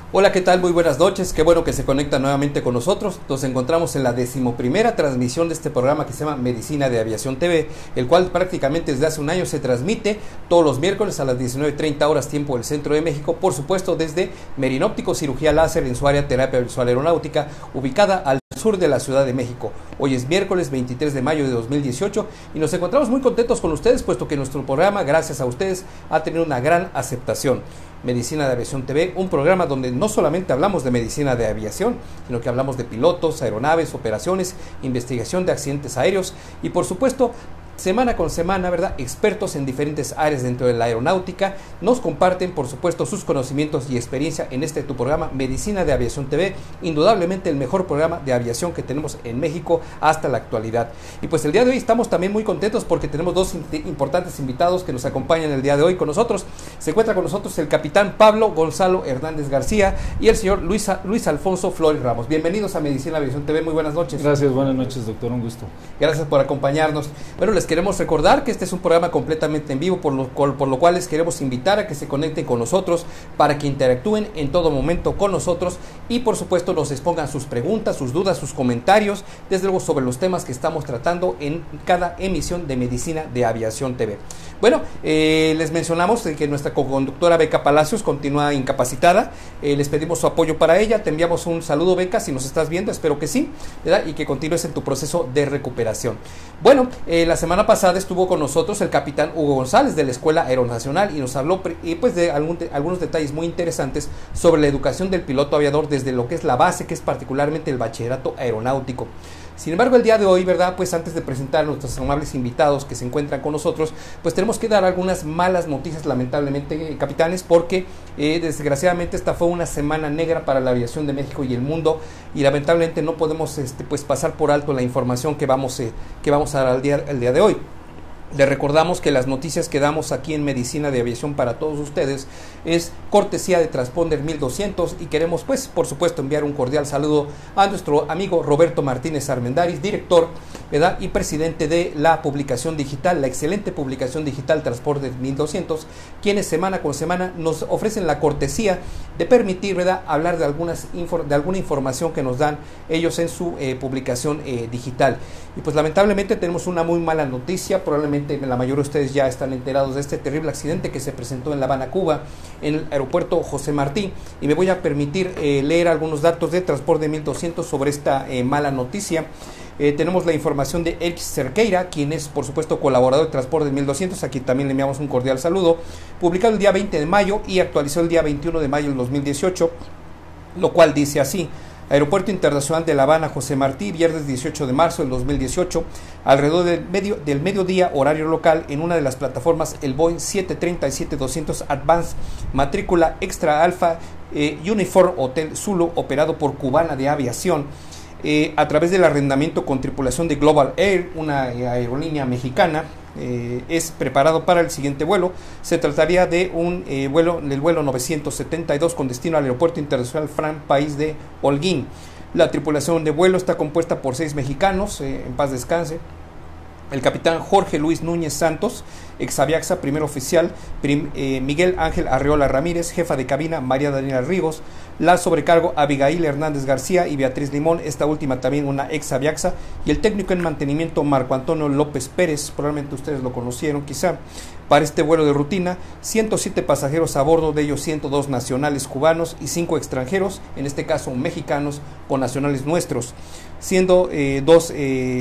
Hola, ¿qué tal? Muy buenas noches, qué bueno que se conectan nuevamente con nosotros. Nos encontramos en la 11ª transmisión de este programa que se llama Medicina de Aviación TV, el cual prácticamente desde hace un año se transmite todos los miércoles a las 19:30 horas tiempo del Centro de México, por supuesto desde Merinóptico Cirugía Láser en su área terapia visual aeronáutica, ubicada al sur de la Ciudad de México. Hoy es miércoles 23 de mayo de 2018 y nos encontramos muy contentos con ustedes, puesto que nuestro programa, gracias a ustedes, ha tenido una gran aceptación. Medicina de Aviación TV, un programa donde no solamente hablamos de medicina de aviación, sino que hablamos de pilotos, aeronaves, operaciones, investigación de accidentes aéreos y por supuesto semana con semana, ¿verdad? Expertos en diferentes áreas dentro de la aeronáutica nos comparten, por supuesto, sus conocimientos y experiencia en tu programa Medicina de Aviación TV, indudablemente el mejor programa de aviación que tenemos en México hasta la actualidad. Y pues el día de hoy estamos también muy contentos porque tenemos dos importantes invitados que nos acompañan el día de hoy con nosotros. Se encuentra con nosotros el capitán Pablo Gonzalo Hernández García y el señor Luis Alfonso Flores Ramos. Bienvenidos a Medicina de Aviación TV, muy buenas noches. Gracias, buenas noches, doctor, un gusto. Gracias por acompañarnos. Bueno, les queremos recordar que este es un programa completamente en vivo, por lo cual les queremos invitar a que se conecten con nosotros para que interactúen en todo momento con nosotros y por supuesto nos expongan sus preguntas, sus dudas, sus comentarios, desde luego sobre los temas que estamos tratando en cada emisión de Medicina de Aviación TV. Bueno, les mencionamos que nuestra coconductora Beca Palacios continúa incapacitada, les pedimos su apoyo para ella, te enviamos un saludo, Beca, si nos estás viendo, espero que sí, ¿verdad? Y que continúes en tu proceso de recuperación. Bueno, la semana pasada estuvo con nosotros el capitán Hugo González de la Escuela Aeronacional y nos habló pues de algunos detalles muy interesantes sobre la educación del piloto aviador desde lo que es la base, que es particularmente el bachillerato aeronáutico. Sin embargo, el día de hoy, ¿verdad? Pues antes de presentar a nuestros amables invitados que se encuentran con nosotros, pues tenemos que dar algunas malas noticias, lamentablemente, capitanes, porque desgraciadamente esta fue una semana negra para la aviación de México y el mundo, y lamentablemente no podemos pues pasar por alto la información que vamos a dar el día de hoy. Les recordamos que las noticias que damos aquí en Medicina de Aviación para todos ustedes es cortesía de Transponder 1200 y queremos pues por supuesto enviar un cordial saludo a nuestro amigo Roberto Martínez Armendáriz, director, ¿verdad? Y presidente de la publicación digital, la excelente publicación digital Transponder 1200, quienes semana con semana nos ofrecen la cortesía de permitir, ¿verdad?, hablar de alguna información que nos dan ellos en su publicación digital. Y pues lamentablemente tenemos una muy mala noticia, probablemente la mayoría de ustedes ya están enterados de este terrible accidente que se presentó en La Habana, Cuba, en el aeropuerto José Martí, y me voy a permitir leer algunos datos de Transponder 1200 sobre esta mala noticia. Tenemos la información de Elix Cerqueira, quien es por supuesto colaborador de Transponder 1200, a quien también le enviamos un cordial saludo, publicado el día 20 de mayo y actualizó el día 21 de mayo del 2018, lo cual dice así: Aeropuerto Internacional de La Habana, José Martí, viernes 18 de marzo del 2018, alrededor del mediodía, horario local, en una de las plataformas, el Boeing 737-200 Advance, matrícula Extra Alfa, Uniform Hotel Zulu, operado por Cubana de Aviación, a través del arrendamiento con tripulación de Global Air, una aerolínea mexicana, es preparado para el siguiente vuelo. Se trataría de el vuelo 972 con destino al Aeropuerto Internacional Fran País de Holguín. La tripulación de vuelo está compuesta por 6 mexicanos, en paz descanse: el capitán Jorge Luis Núñez Santos, ex Aviaxa, primer oficial; Miguel Ángel Arreola Ramírez, jefa de cabina María Daniela Ríos; la sobrecargo Abigail Hernández García y Beatriz Limón, esta última también una ex Aviaxa; y el técnico en mantenimiento Marco Antonio López Pérez, probablemente ustedes lo conocieron quizá. Para este vuelo de rutina, 107 pasajeros a bordo, de ellos 102 nacionales cubanos y 5 extranjeros, en este caso mexicanos con nacionales nuestros, siendo 2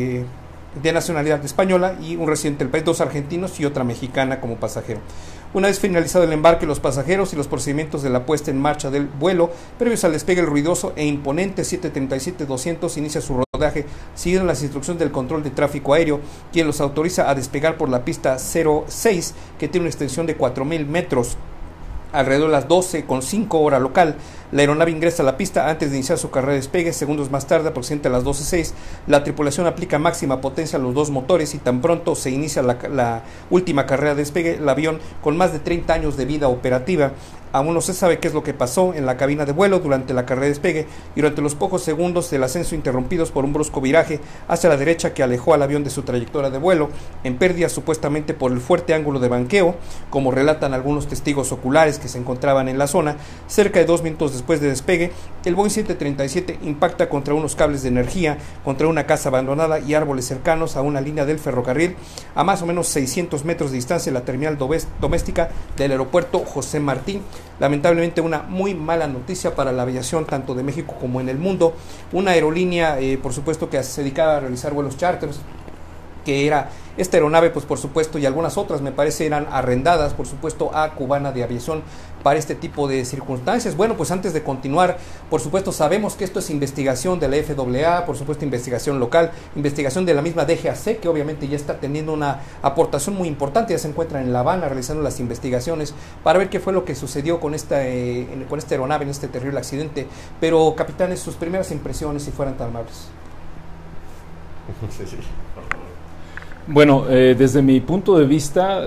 de nacionalidad española y un residente del país, 2 argentinos y otra mexicana como pasajero. Una vez finalizado el embarque, los pasajeros y los procedimientos de la puesta en marcha del vuelo, previos al despegue, el ruidoso e imponente 737-200 inicia su rodaje siguiendo las instrucciones del control de tráfico aéreo, quien los autoriza a despegar por la pista 06, que tiene una extensión de 4.000 metros. Alrededor de las 12:05 hora local, la aeronave ingresa a la pista antes de iniciar su carrera de despegue. Segundos más tarde, aproximadamente a las 12:06, la tripulación aplica máxima potencia a los 2 motores y tan pronto se inicia la última carrera de despegue, el avión, con más de 30 años de vida operativa, Aún no se sabe qué es lo que pasó en la cabina de vuelo durante la carrera de despegue y durante los pocos segundos del ascenso interrumpidos por un brusco viraje hacia la derecha que alejó al avión de su trayectoria de vuelo, en pérdida supuestamente por el fuerte ángulo de banqueo, como relatan algunos testigos oculares que se encontraban en la zona. Cerca de 2 minutos después de despegue, el Boeing 737 impacta contra unos cables de energía, contra una casa abandonada y árboles cercanos a una línea del ferrocarril, a más o menos 600 metros de distancia de la terminal doméstica del aeropuerto José Martín. Lamentablemente una muy mala noticia para la aviación tanto de México como en el mundo. Una aerolínea por supuesto que se dedicaba a realizar vuelos charters, que era esta aeronave, pues por supuesto, y algunas otras me parece eran arrendadas por supuesto a Cubana de Aviación para este tipo de circunstancias. Bueno, pues antes de continuar, por supuesto sabemos que esto es investigación de la FAA, por supuesto investigación local, investigación de la misma DGAC, que obviamente ya está teniendo una aportación muy importante, ya se encuentran en La Habana realizando las investigaciones para ver qué fue lo que sucedió con esta aeronave en este terrible accidente. Pero capitanes, sus primeras impresiones, si fueran tan amables. Sí, sí, por favor. Bueno, desde mi punto de vista,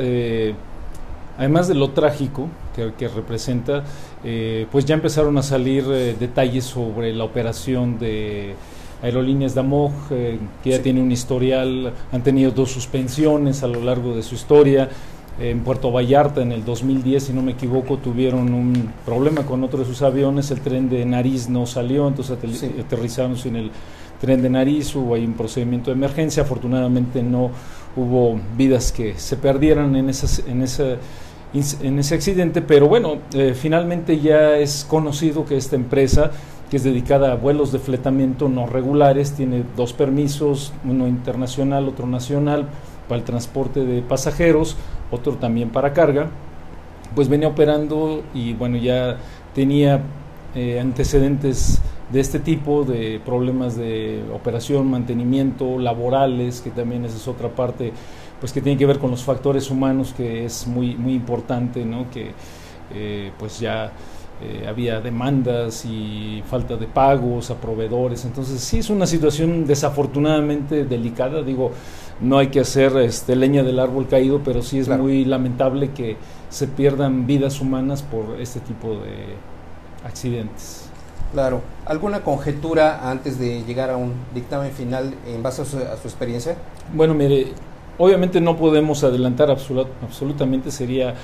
además de lo trágico que representa, pues ya empezaron a salir detalles sobre la operación de Aerolíneas Damog, que ya tiene un historial, han tenido 2 suspensiones a lo largo de su historia. En Puerto Vallarta en el 2010, si no me equivoco, tuvieron un problema con otro de sus aviones, el tren de nariz no salió, entonces aterrizaron sin el tren de nariz, hubo ahí un procedimiento de emergencia, afortunadamente no hubo vidas que se perdieran en ese accidente, pero bueno, finalmente ya es conocido que esta empresa, que es dedicada a vuelos de fletamiento no regulares, tiene 2 permisos, uno internacional, otro nacional, para el transporte de pasajeros, otro también para carga, pues venía operando y bueno, ya tenía antecedentes de este tipo, de problemas de operación, mantenimiento, laborales, que también esa es otra parte, pues que tiene que ver con los factores humanos, que es muy, muy importante, ¿no? Que pues ya había demandas y falta de pagos a proveedores, entonces sí es una situación desafortunadamente delicada, digo, no hay que hacer leña del árbol caído, pero sí es muy lamentable que se pierdan vidas humanas por este tipo de accidentes. Claro. ¿Alguna conjetura antes de llegar a un dictamen final en base a su experiencia? Bueno, mire, obviamente no podemos adelantar absolutamente, sería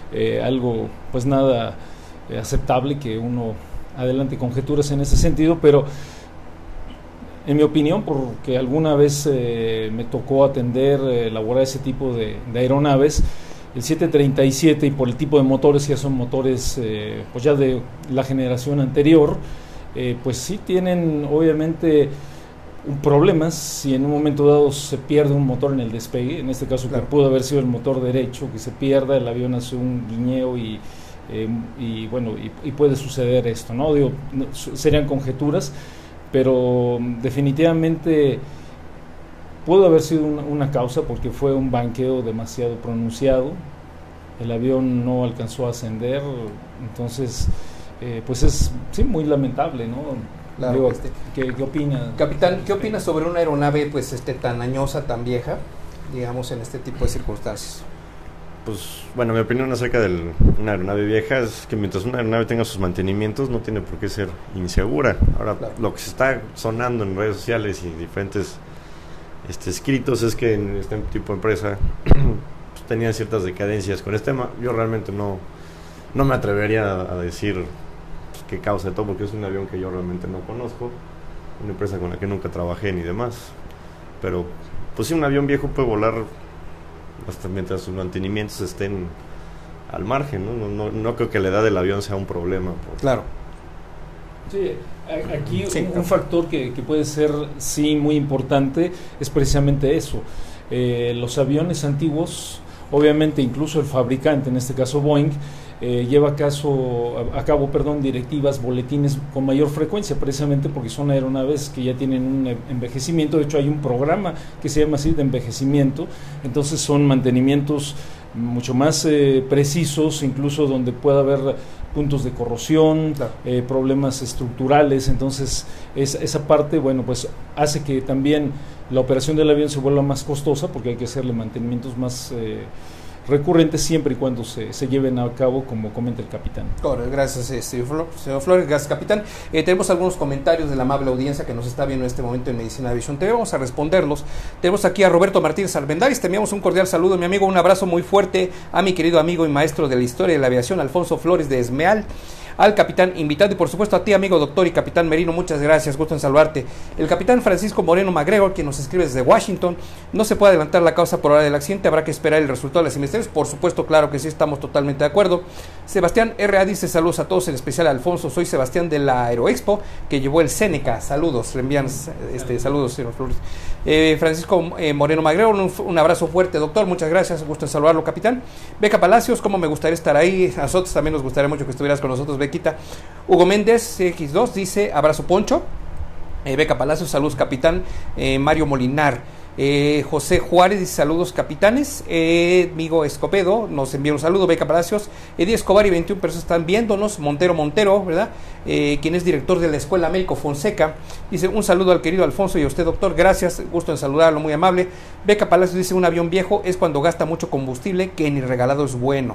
algo pues nada aceptable que uno adelante conjeturas en ese sentido, pero en mi opinión, porque alguna vez me tocó atender, elaborar ese tipo de aeronaves, el 737 y por el tipo de motores, ya son motores pues ya de la generación anterior, pues sí tienen obviamente problemas. Si en un momento dado se pierde un motor en el despegue, en este caso que pudo haber sido el motor derecho, que se pierda, el avión hace un guiñeo y bueno, y puede suceder esto, ¿no? Digo, serían conjeturas, pero definitivamente pudo haber sido una causa porque fue un banqueo demasiado pronunciado, el avión no alcanzó a ascender, entonces pues es sí muy lamentable, ¿no? Claro. Digo, ¿qué opina? Capitán, ¿qué opina sobre una aeronave pues tan añosa, tan vieja, digamos, en este tipo de circunstancias? Pues bueno, mi opinión acerca de una aeronave vieja es que mientras una aeronave tenga sus mantenimientos no tiene por qué ser insegura. Ahora, lo que se está sonando en redes sociales y diferentes escritos es que en este tipo de empresa pues, tenían ciertas decadencias con este tema. Yo realmente no me atrevería a decir pues, qué causa de todo, porque es un avión que yo realmente no conozco, una empresa con la que nunca trabajé ni demás, pero pues sí, un avión viejo puede volar hasta mientras sus mantenimientos estén al margen, ¿no? No creo que la edad del avión sea un problema. Claro. Sí, aquí un factor que puede ser sí muy importante es precisamente eso. Los aviones antiguos, obviamente incluso el fabricante, en este caso Boeing, lleva a cabo directivas, boletines con mayor frecuencia, precisamente porque son aeronaves que ya tienen un envejecimiento. De hecho hay un programa que se llama así de envejecimiento, entonces son mantenimientos mucho más precisos, incluso donde pueda haber puntos de corrosión, problemas estructurales. Entonces esa parte, bueno, pues hace que también la operación del avión se vuelva más costosa, porque hay que hacerle mantenimientos más recurrentes siempre y cuando se lleven a cabo como comenta el capitán. Correcto, gracias señor Flores, gracias capitán. Tenemos algunos comentarios de la amable audiencia que nos está viendo en este momento en Medicina Visión TV, vamos a responderlos. Tenemos aquí a Roberto Martínez Armendáriz, te enviamos un cordial saludo mi amigo, un abrazo muy fuerte a mi querido amigo y maestro de la historia de la aviación Alfonso Flores de Esmeal, al capitán invitado y por supuesto a ti amigo doctor y capitán Merino, muchas gracias, gusto en saludarte. El capitán Francisco Moreno MacGregor, quien nos escribe desde Washington, no se puede adelantar la causa por hora del accidente, habrá que esperar el resultado de las investigaciones, por supuesto, claro que sí, estamos totalmente de acuerdo. Sebastián R.A. dice saludos a todos, en especial a Alfonso, soy Sebastián de la Aeroexpo, que llevó el Seneca, saludos, le envían saludos señor Flores. Francisco Moreno MacGregor, un abrazo fuerte doctor, muchas gracias, gusto en saludarlo capitán. Beca Palacios, como me gustaría estar ahí, a nosotros también nos gustaría mucho que estuvieras con nosotros Bequita. Hugo Méndez X2 dice abrazo Poncho. Beca Palacios, saludos capitán. Mario Molinar, José Juárez dice saludos capitanes. Amigo Escopedo nos envía un saludo. Beca Palacios, Eddie Escobar y 21 personas están viéndonos. Montero, ¿verdad? Quien es director de la Escuela Américo Fonseca, dice un saludo al querido Alfonso y a usted doctor, gracias, gusto en saludarlo, muy amable. Beca Palacios dice un avión viejo es cuando gasta mucho combustible que ni regalado es bueno.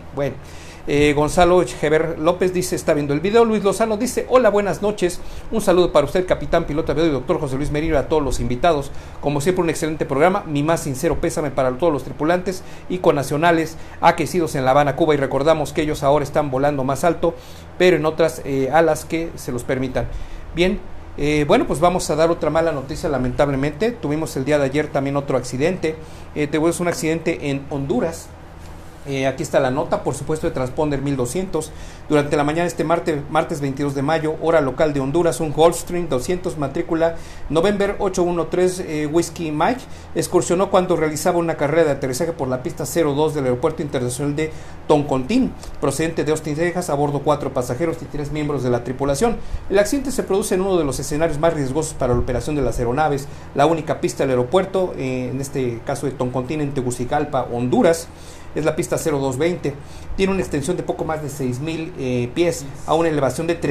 Gonzalo Echever López dice está viendo el video. Luis Lozano dice hola, buenas noches, un saludo para usted capitán, piloto aviador y doctor José Luis Merino, a todos los invitados, como siempre un excelente programa, mi más sincero pésame para todos los tripulantes y connacionales aquecidos en La Habana, Cuba, y recordamos que ellos ahora están volando más alto pero en otras alas que se los permitan. Bien, bueno, pues vamos a dar otra mala noticia. Lamentablemente tuvimos el día de ayer también otro accidente. Tuvimos un accidente en Honduras. Aquí está la nota, por supuesto, de Transponder 1200. Durante la mañana este martes 22 de mayo, hora local de Honduras, un Gulfstream 200 matrícula November 813 Whiskey Mike excursionó cuando realizaba una carrera de aterrizaje por la pista 02 del Aeropuerto Internacional de Toncontín, procedente de Austin, Texas, a bordo 4 pasajeros y 3 miembros de la tripulación. El accidente se produce en uno de los escenarios más riesgosos para la operación de las aeronaves, la única pista del aeropuerto, en este caso de Toncontín en Tegucigalpa, Honduras. Es la pista 0220, tiene una extensión de poco más de 6,000 pies a una elevación de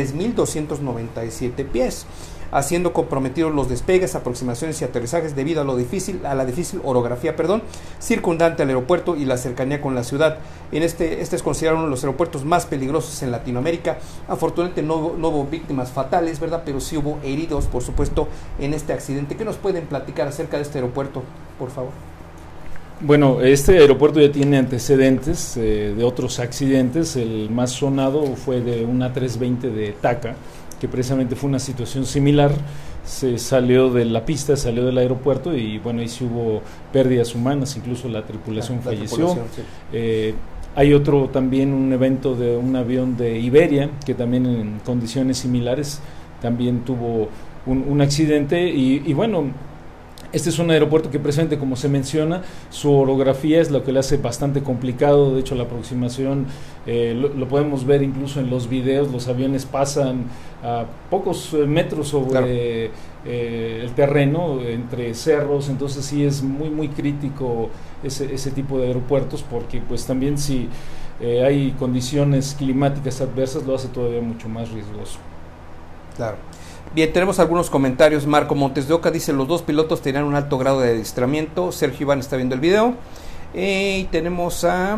3,297 pies, haciendo comprometidos los despegues, aproximaciones y aterrizajes debido a la difícil orografía, circundante al aeropuerto y la cercanía con la ciudad. Este es considerado uno de los aeropuertos más peligrosos en Latinoamérica. Afortunadamente no hubo víctimas fatales, ¿verdad? Pero sí hubo heridos, por supuesto, en este accidente. ¿Qué nos pueden platicar acerca de este aeropuerto, por favor? Bueno, este aeropuerto ya tiene antecedentes de otros accidentes. El más sonado fue de una A320 de TACA, que precisamente fue una situación similar. Se salió de la pista, salió del aeropuerto y bueno, ahí sí hubo pérdidas humanas, incluso la tripulación falleció. Sí. Hay otro también, un evento de un avión de Iberia, que también en condiciones similares también tuvo un accidente y bueno, este es un aeropuerto que precisamente, como se menciona, su orografía es lo que le hace bastante complicado. De hecho, la aproximación lo podemos ver incluso en los videos. Los aviones pasan a pocos metros sobre el terreno, entre cerros. Entonces sí es muy crítico ese tipo de aeropuertos, porque pues también si hay condiciones climáticas adversas lo hace todavía mucho más riesgoso. Claro. Bien, tenemos algunos comentarios. Marco Montes de Oca dice: los dos pilotos tenían un alto grado de adiestramiento. Sergio Iván está viendo el video. Y tenemos a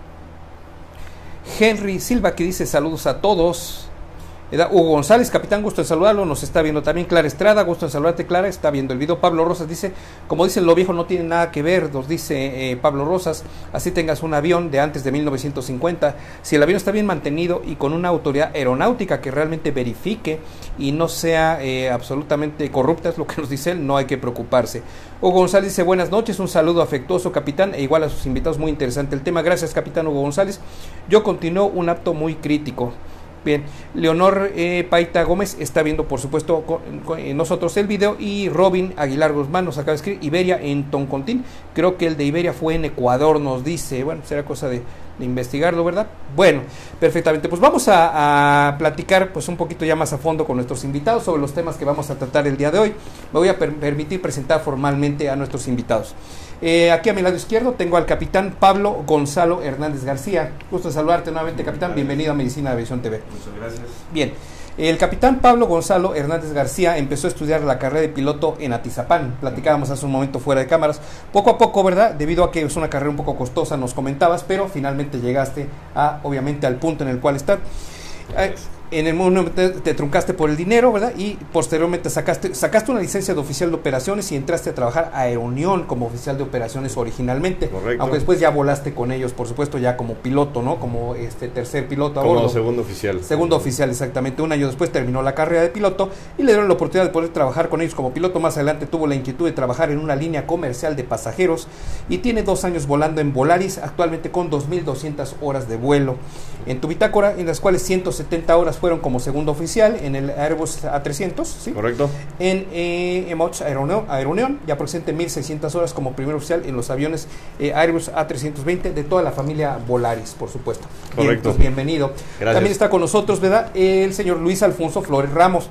Henry Silva que dice: saludos a todos. Hugo González, capitán, gusto en saludarlo, nos está viendo también. Clara Estrada, gusto en saludarte, Clara, está viendo el video. Pablo Rosas dice: como dicen, lo viejo no tiene nada que ver, nos dice Pablo Rosas. Así tengas un avión de antes de 1950, si el avión está bien mantenido y con una autoridad aeronáutica que realmente verifique y no sea absolutamente corrupta, es lo que nos dice él, no hay que preocuparse. Hugo González dice: buenas noches, un saludo afectuoso, capitán, e igual a sus invitados, muy interesante el tema. Gracias, capitán Hugo González. Yo continúo un acto muy crítico. Bien, Leonor Paita Gómez está viendo, por supuesto, con nosotros el video, y Robin Aguilar Guzmán nos acaba de escribir: Iberia en Toncontín. Creo que el de Iberia fue en Ecuador, nos dice. Bueno, será cosa de investigarlo, ¿verdad? Bueno, perfectamente. Pues vamos a platicar pues un poquito ya más a fondo con nuestros invitados sobre los temas que vamos a tratar el día de hoy. Me voy a permitir presentar formalmente a nuestros invitados. Aquí a mi lado izquierdo tengo al capitán Pablo Gonzalo Hernández García. Gusto saludarte nuevamente, capitán. Bienvenido a Medicina de Aviación TV. Muchas gracias. Bien, el capitán Pablo Gonzalo Hernández García empezó a estudiar la carrera de piloto en Atizapán. Platicábamos hace un momento fuera de cámaras. Poco a poco, ¿verdad? Debido a que es una carrera un poco costosa, nos comentabas, pero finalmente llegaste obviamente al punto en el cual estás. En el momento te truncaste por el dinero, ¿verdad? Y posteriormente sacaste una licencia de oficial de operaciones y entraste a trabajar a Aeronión como oficial de operaciones originalmente. Correcto. Aunque después ya volaste con ellos, por supuesto, ya como piloto, ¿no? Como tercer piloto a bordo. Como segundo oficial. Segundo oficial, exactamente. Un año después terminó la carrera de piloto y le dieron la oportunidad de poder trabajar con ellos como piloto. Más adelante tuvo la inquietud de trabajar en una línea comercial de pasajeros y tiene 2 años volando en Volaris, actualmente con 2.200 horas de vuelo. En tu bitácora, en las cuales 170 horas fueron como segundo oficial en el Airbus A300, ¿sí? Correcto. En Emoch Aeronión, y aproximadamente 1.600 horas como primer oficial en los aviones Airbus A320 de toda la familia Volaris, por supuesto. Correcto. Bien, pues bienvenido. Gracias. También está con nosotros, ¿verdad? El señor Luis Alfonso Flores Ramos.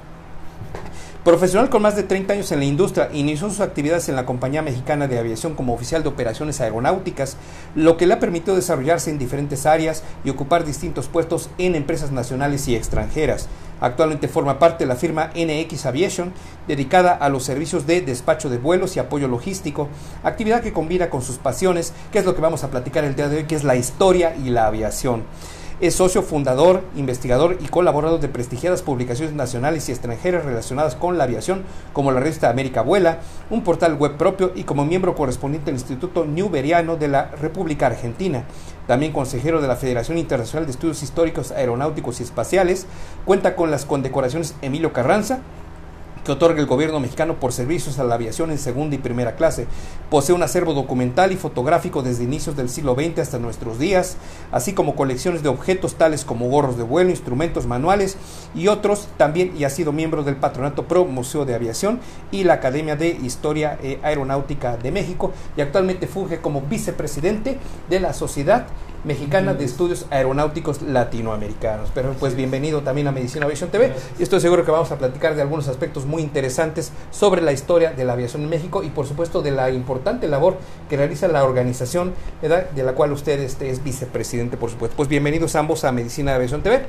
Profesional con más de 30 años en la industria, inició sus actividades en la Compañía Mexicana de Aviación como oficial de operaciones aeronáuticas, lo que le ha permitido desarrollarse en diferentes áreas y ocupar distintos puestos en empresas nacionales y extranjeras. Actualmente forma parte de la firma NX Aviation, dedicada a los servicios de despacho de vuelos y apoyo logístico, actividad que combina con sus pasiones, que es lo que vamos a platicar el día de hoy, que es la historia y la aviación. Es socio fundador, investigador y colaborador de prestigiadas publicaciones nacionales y extranjeras relacionadas con la aviación, como la revista América Vuela, un portal web propio y como miembro correspondiente del Instituto Newberiano de la República Argentina. También consejero de la Federación Internacional de Estudios Históricos Aeronáuticos y Espaciales. Cuenta con las condecoraciones Emilio Carranza, que otorga el gobierno mexicano por servicios a la aviación en segunda y primera clase. Posee un acervo documental y fotográfico desde inicios del siglo XX hasta nuestros días, así como colecciones de objetos tales como gorros de vuelo, instrumentos manuales y otros también, y ha sido miembro del Patronato Pro Museo de Aviación y la Academia de Historia Aeronáutica de México, y actualmente funge como vicepresidente de la Sociedad Mexicana de Estudios Aeronáuticos Latinoamericanos. Pero pues bienvenido también a Medicina Aviación TV, y estoy seguro que vamos a platicar de algunos aspectos muy interesantes sobre la historia de la aviación en México y por supuesto de la importante labor que realiza la organización, ¿verdad?, de la cual usted es vicepresidente, por supuesto. Pues bienvenidos ambos a Medicina Aviación TV.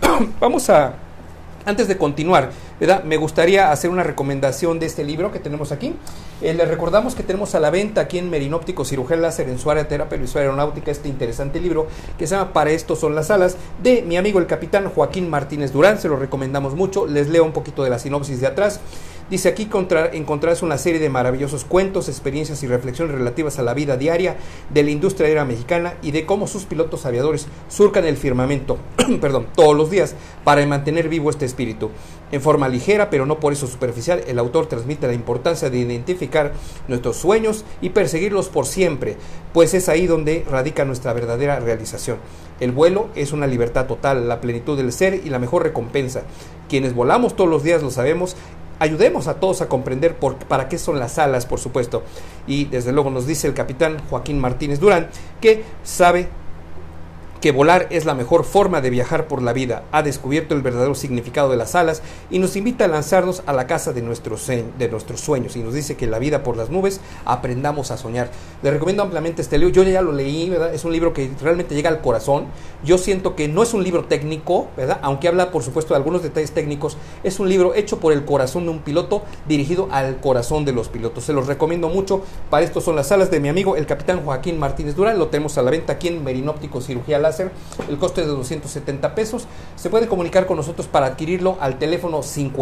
Antes de continuar, ¿verdad?, me gustaría hacer una recomendación de este libro que tenemos aquí. Les recordamos que tenemos a la venta aquí en Merinóptico Cirugía Láser en su área de terapia visual aeronáutica este interesante libro que se llama Para esto son las alas, de mi amigo el capitán Joaquín Martínez Durán. Se lo recomendamos mucho. Les leo un poquito de la sinopsis de atrás. Dice aquí: encontrarás una serie de maravillosos cuentos, experiencias y reflexiones relativas a la vida diaria de la industria aérea mexicana y de cómo sus pilotos aviadores surcan el firmamento todos los días para mantener vivo este espíritu. En forma ligera, pero no por eso superficial, el autor transmite la importancia de identificar nuestros sueños y perseguirlos por siempre, pues es ahí donde radica nuestra verdadera realización. El vuelo es una libertad total, la plenitud del ser y la mejor recompensa. Quienes volamos todos los días lo sabemos. Ayudemos a todos a comprender para qué son las alas, por supuesto. Y desde luego nos dice el capitán Joaquín Martínez Durán que sabe que volar es la mejor forma de viajar por la vida. Ha descubierto el verdadero significado de las alas y nos invita a lanzarnos a la casa de nuestros sueños. Y nos dice que en la vida por las nubes aprendamos a soñar. Le recomiendo ampliamente este libro. Yo ya lo leí, ¿verdad? Es un libro que realmente llega al corazón. Yo siento que no es un libro técnico, ¿verdad?, aunque habla, por supuesto, de algunos detalles técnicos. Es un libro hecho por el corazón de un piloto, dirigido al corazón de los pilotos. Se los recomiendo mucho. Para esto son las alas, de mi amigo el capitán Joaquín Martínez Durán. Lo tenemos a la venta aquí en Merinóptico Cirugía Láser. El costo es de 270 pesos. Se puede comunicar con nosotros para adquirirlo al teléfono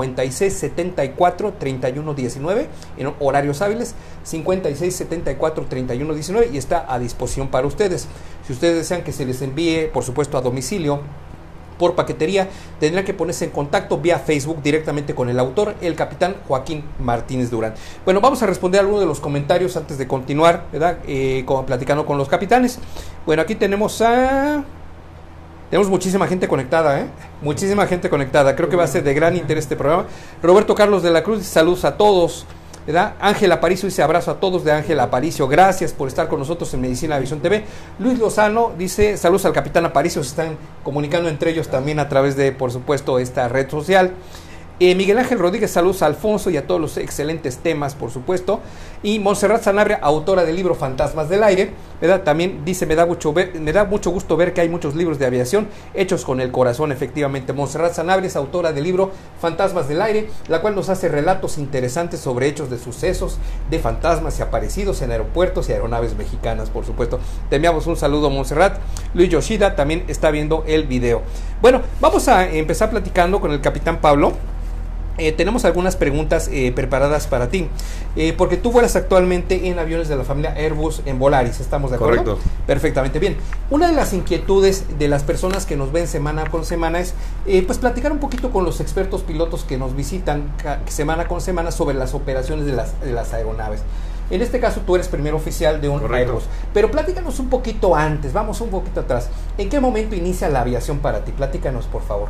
5674-3119 en horarios hábiles, 5674-3119, y está a disposición para ustedes. Si ustedes desean que se les envíe, por supuesto, a domicilio por paquetería, tendrán que ponerse en contacto vía Facebook directamente con el autor, el capitán Joaquín Martínez Durán. Bueno, vamos a responder algunos de los comentarios antes de continuar, ¿verdad?, platicando con los capitanes. Bueno, aquí tenemos muchísima gente conectada, muchísima gente conectada. Creo que va a ser de gran interés este programa. Roberto Carlos de la Cruz, saludos a todos, ¿verdad? Ángel Aparicio dice: abrazo a todos, de Ángel Aparicio, gracias por estar con nosotros en Medicina Aviación TV. Luis Lozano dice: saludos al capitán Aparicio. Se están comunicando entre ellos también a través de, por supuesto, esta red social. Miguel Ángel Rodríguez, saludos a Alfonso y a todos los excelentes temas, por supuesto. Y Montserrat Sanabria, autora del libro Fantasmas del Aire, ¿verdad? También dice, me da mucho gusto ver que hay muchos libros de aviación hechos con el corazón. Efectivamente, Montserrat Sanabria es autora del libro Fantasmas del Aire, la cual nos hace relatos interesantes sobre hechos de sucesos, de fantasmas y aparecidos en aeropuertos y aeronaves mexicanas, por supuesto. Te enviamos un saludo, Montserrat. Luis Yoshida también está viendo el video. Bueno, vamos a empezar platicando con el capitán Pablo. Tenemos algunas preguntas preparadas para ti, porque tú vuelas actualmente en aviones de la familia Airbus en Volaris, ¿estamos de acuerdo? Correcto. Perfectamente bien. Una de las inquietudes de las personas que nos ven semana con semana es pues platicar un poquito con los expertos pilotos que nos visitan semana con semana sobre las operaciones de las aeronaves. En este caso tú eres primer oficial de un Correcto. Airbus, pero platícanos un poquito antes, vamos un poquito atrás. ¿En qué momento inicia la aviación para ti? Platícanos, por favor.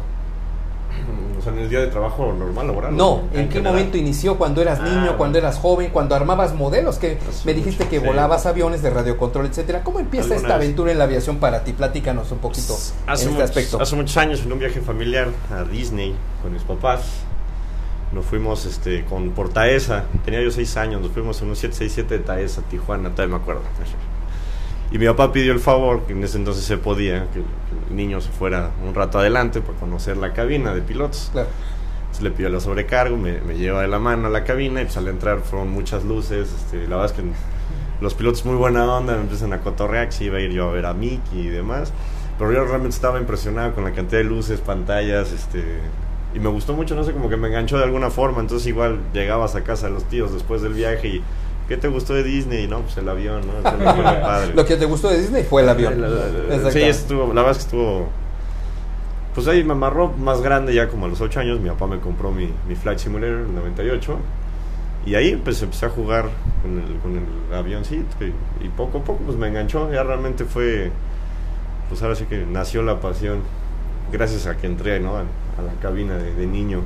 O sea, en el día de trabajo normal, laboral. No, ¿en qué momento inició? ¿Cuando eras niño? ¿Cuando eras joven? ¿Cuando armabas modelos? Que me dijiste que volabas aviones de radiocontrol, etcétera. ¿Cómo empieza esta aventura en la aviación para ti? Platícanos un poquito en este aspecto. Hace muchos años, en un viaje familiar a Disney con mis papás, nos fuimos por Taesa. Tenía yo 6 años, nos fuimos en un 767 de Taesa, Tijuana, todavía me acuerdo. Y mi papá pidió el favor, que en ese entonces se podía, que el niño se fuera un rato adelante para conocer la cabina de pilotos. Claro. Entonces le pidió la sobrecargo, me lleva de la mano a la cabina y pues al entrar fueron muchas luces. La verdad es que los pilotos muy buena onda, me empiezan a cotorrear que si iba a ir yo a ver a Mickey y demás. Pero yo realmente estaba impresionado con la cantidad de luces, pantallas, y me gustó mucho, no sé, como que me enganchó de alguna forma. Entonces igual llegabas a casa de los tíos después del viaje y ¿qué te gustó de Disney? No, pues el avión, ¿no? Eso fue muy padre. Lo que te gustó de Disney fue el avión. Sí, la verdad es que estuvo... Pues ahí me amarró más grande ya como a los 8 años. Mi papá me compró mi Flight Simulator en el 98. Y ahí pues empecé a jugar con el avioncito. Y poco a poco pues me enganchó. Ya realmente fue... Pues ahora sí que nació la pasión. Gracias a que entré, ¿no? A la cabina de niño.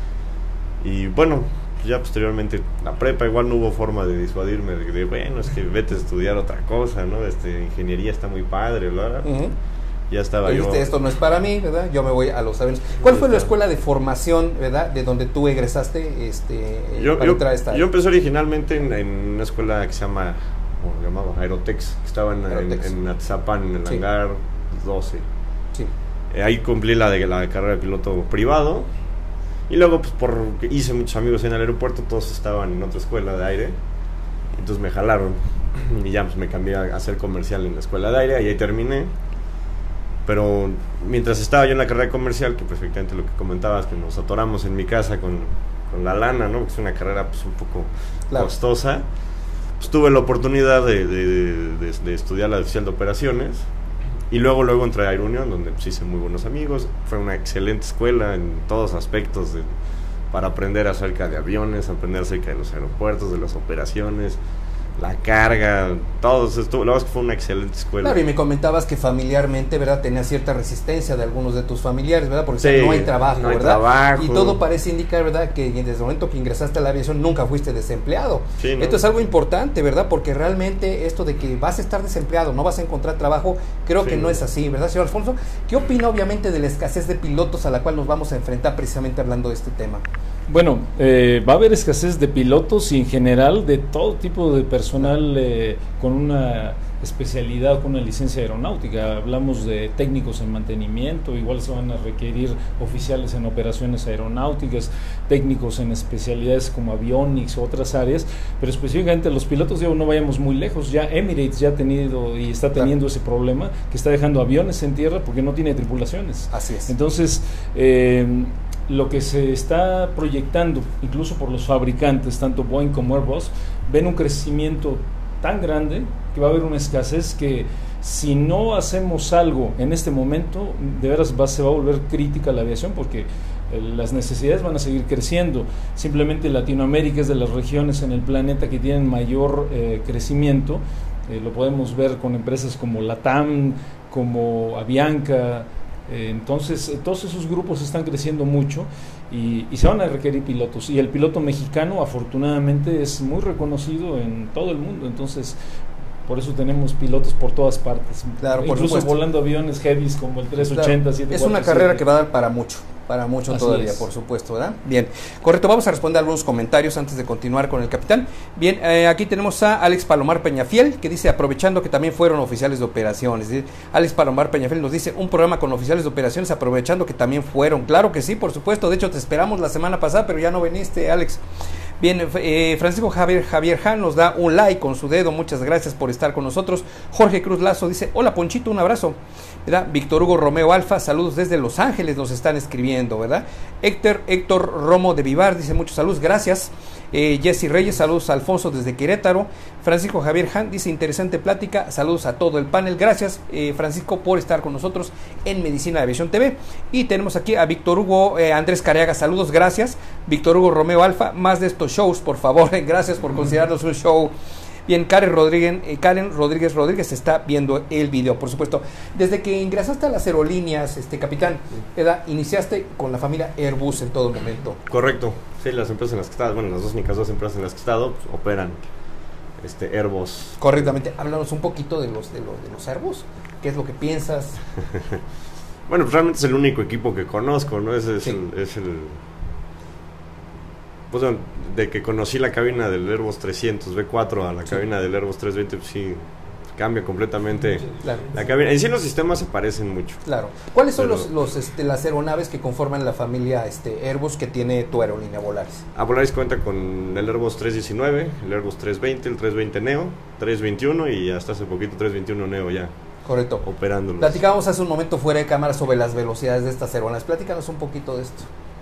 Y bueno... Ya posteriormente la prepa igual no hubo forma de disuadirme de bueno, es que vete a estudiar otra cosa, ¿no? Ingeniería está muy padre, ¿verdad? Ya estaba yo... Esto no es para mí, ¿verdad? Yo me voy a los aviones. ¿Cuál fue la escuela de formación, ¿verdad? De donde tú egresaste para entrar a esta... Yo empecé originalmente en una escuela que se llamaba Aerotex, que estaba en Atzapan, en el hangar 12. Sí. Ahí cumplí la carrera de piloto privado. Y luego, pues, porque hice muchos amigos en el aeropuerto, todos estaban en otra escuela de aire. Entonces me jalaron. Y ya, pues, me cambié a hacer comercial en la escuela de aire. Y ahí terminé. Pero mientras estaba yo en la carrera comercial, que perfectamente lo que comentabas, que nos atoramos en mi casa con la lana, ¿no? Que es una carrera, pues, un poco costosa. Pues tuve la oportunidad de estudiar la oficial de operaciones. Y luego entré a Aerunion, donde pues, hice muy buenos amigos. Fue una excelente escuela en todos aspectos para aprender acerca de aviones, aprender acerca de los aeropuertos, de las operaciones, la carga, todo esto. La verdad es que fue una excelente escuela. Claro, y me comentabas que familiarmente, ¿verdad? Tenías cierta resistencia de algunos de tus familiares, ¿verdad? Porque no hay trabajo, no hay ¿verdad? Trabajo. Y todo parece indicar, ¿verdad? Que desde el momento que ingresaste a la aviación nunca fuiste desempleado. Sí, ¿no? Esto es algo importante, ¿verdad? Porque realmente esto de que vas a estar desempleado, no vas a encontrar trabajo, creo que no es así, ¿verdad, señor Alfonso? ¿Qué opina obviamente de la escasez de pilotos a la cual nos vamos a enfrentar precisamente hablando de este tema? Bueno, va a haber escasez de pilotos y en general de todo tipo de personal con una especialidad, con una licencia aeronáutica. Hablamos de técnicos en mantenimiento, igual se van a requerir oficiales en operaciones aeronáuticas, técnicos en especialidades como avionics u otras áreas, pero específicamente los pilotos, digo, no vayamos muy lejos. Ya Emirates ya ha tenido y está teniendo ese problema, que está dejando aviones en tierra porque no tiene tripulaciones. Así es. Entonces, lo que se está proyectando, incluso por los fabricantes, tanto Boeing como Airbus, ven un crecimiento tan grande que va a haber una escasez que si no hacemos algo en este momento, de veras se va a volver crítica la aviación, porque las necesidades van a seguir creciendo. Simplemente Latinoamérica es de las regiones en el planeta que tienen mayor crecimiento. Lo podemos ver con empresas como LATAM, como Avianca. Entonces todos esos grupos están creciendo mucho y se van a requerir pilotos, y el piloto mexicano afortunadamente es muy reconocido en todo el mundo. Entonces por eso tenemos pilotos por todas partes, claro, incluso por supuesto, volando aviones heavies como el 380, claro. 747. Es una carrera que va a dar para mucho. Para mucho Así todavía, es. por supuesto, ¿verdad? Bien, correcto, vamos a responder algunos comentarios antes de continuar con el capitán. Bien, aquí tenemos a Alex Palomar Peñafiel, que dice, aprovechando que también fueron oficiales de operaciones. Alex Palomar Peñafiel nos dice, un programa con oficiales de operaciones, aprovechando que también fueron. Claro que sí, por supuesto, de hecho te esperamos la semana pasada, pero ya no viniste, Alex. Bien, Francisco Javier Han nos da un like con su dedo, muchas gracias por estar con nosotros. Jorge Cruz Lazo dice, hola Ponchito, un abrazo, ¿verdad? Víctor Hugo Romeo Alfa, saludos desde Los Ángeles, nos están escribiendo, ¿verdad? Héctor Romo de Vivar dice, muchos saludos, gracias. Jesse Reyes, saludos a Alfonso desde Querétaro. Francisco Javier Han dice, interesante plática, saludos a todo el panel, gracias Francisco por estar con nosotros en Medicina de Aviación TV. Y tenemos aquí a Víctor Hugo Andrés Careaga, saludos, gracias. Víctor Hugo Romeo Alfa, más de estos shows, por favor, gracias por considerarnos un show. Bien, Karen Rodríguez está viendo el video, por supuesto. Desde que ingresaste a las aerolíneas, capitán, ¿verdad? Iniciaste con la familia Airbus en todo momento. Correcto, sí, las empresas en las que he estado, bueno, las únicas dos empresas en las que he estado, pues, operan Airbus. Correctamente, háblanos un poquito de los Airbus, ¿qué es lo que piensas? Bueno, pues realmente es el único equipo que conozco, ¿no? Es el pues bueno, de que conocí la cabina del Airbus 300 V4 a la cabina del Airbus 320, pues sí, cambia completamente claro. La cabina. En sí los sistemas se parecen mucho. Claro. ¿Cuáles son las aeronaves que conforman la familia Airbus que tiene tu aerolínea Volaris? Volaris cuenta con el Airbus 319, el Airbus 320, el 320 Neo, 321 y hasta hace poquito 321 Neo ya. Correcto. Operándolos. Platicábamos hace un momento fuera de cámara sobre las velocidades de estas aeronaves. Platícanos un poquito de esto.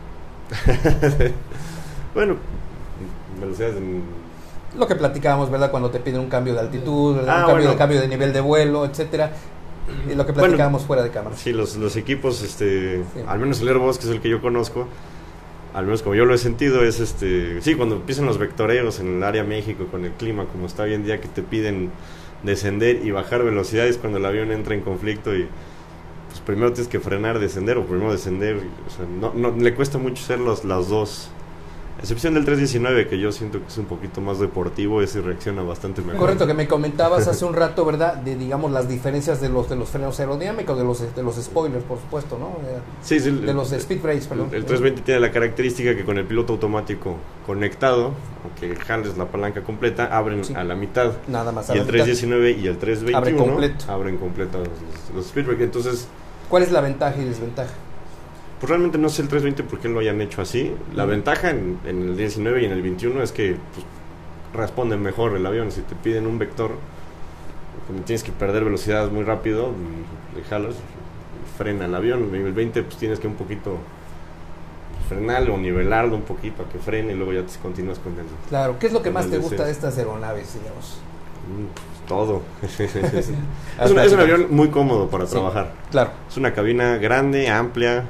Bueno, velocidades lo que platicábamos, ¿verdad? Cuando te piden un cambio de altitud, ¿verdad? Cambio de nivel de vuelo, etcétera. Y lo que platicábamos fuera de cámara. Sí, los equipos, sí. Al menos el Airbus, que es el que yo conozco, al menos como yo lo he sentido, es sí, cuando empiezan los vectoreos en el área México con el clima, como está hoy en día, que te piden descender y bajar velocidades cuando el avión entra en conflicto y pues primero tienes que frenar, descender o primero descender, o sea, no le cuesta mucho hacer las dos. Excepción del 319, que yo siento que es un poquito más deportivo, ese reacciona bastante mejor. Correcto, que me comentabas hace un rato, ¿verdad? De, digamos, las diferencias de los frenos aerodinámicos, de los spoilers, por supuesto, ¿no? Sí, de los speed brakes, perdón. El 320 tiene la característica que con el piloto automático conectado, aunque jales la palanca completa, abren a la mitad. Nada más a la mitad. Y el 319 y el 321 abren completo los speed brakes. Entonces, ¿cuál es la ventaja y desventaja? Pues realmente no sé el 320 por qué lo hayan hecho así. La ventaja en el 19 y en el 21 es que pues, responden mejor el avión. Si te piden un vector, tienes que perder velocidad muy rápido, le jalas, frena el avión. En el 20 pues tienes que un poquito frenarlo o nivelarlo un poquito a que frene y luego ya te continúas con el... Claro, ¿qué es lo que más te gusta de estas aeronaves, digamos? Todo. es un avión muy cómodo para trabajar. Claro. Es una cabina grande, amplia,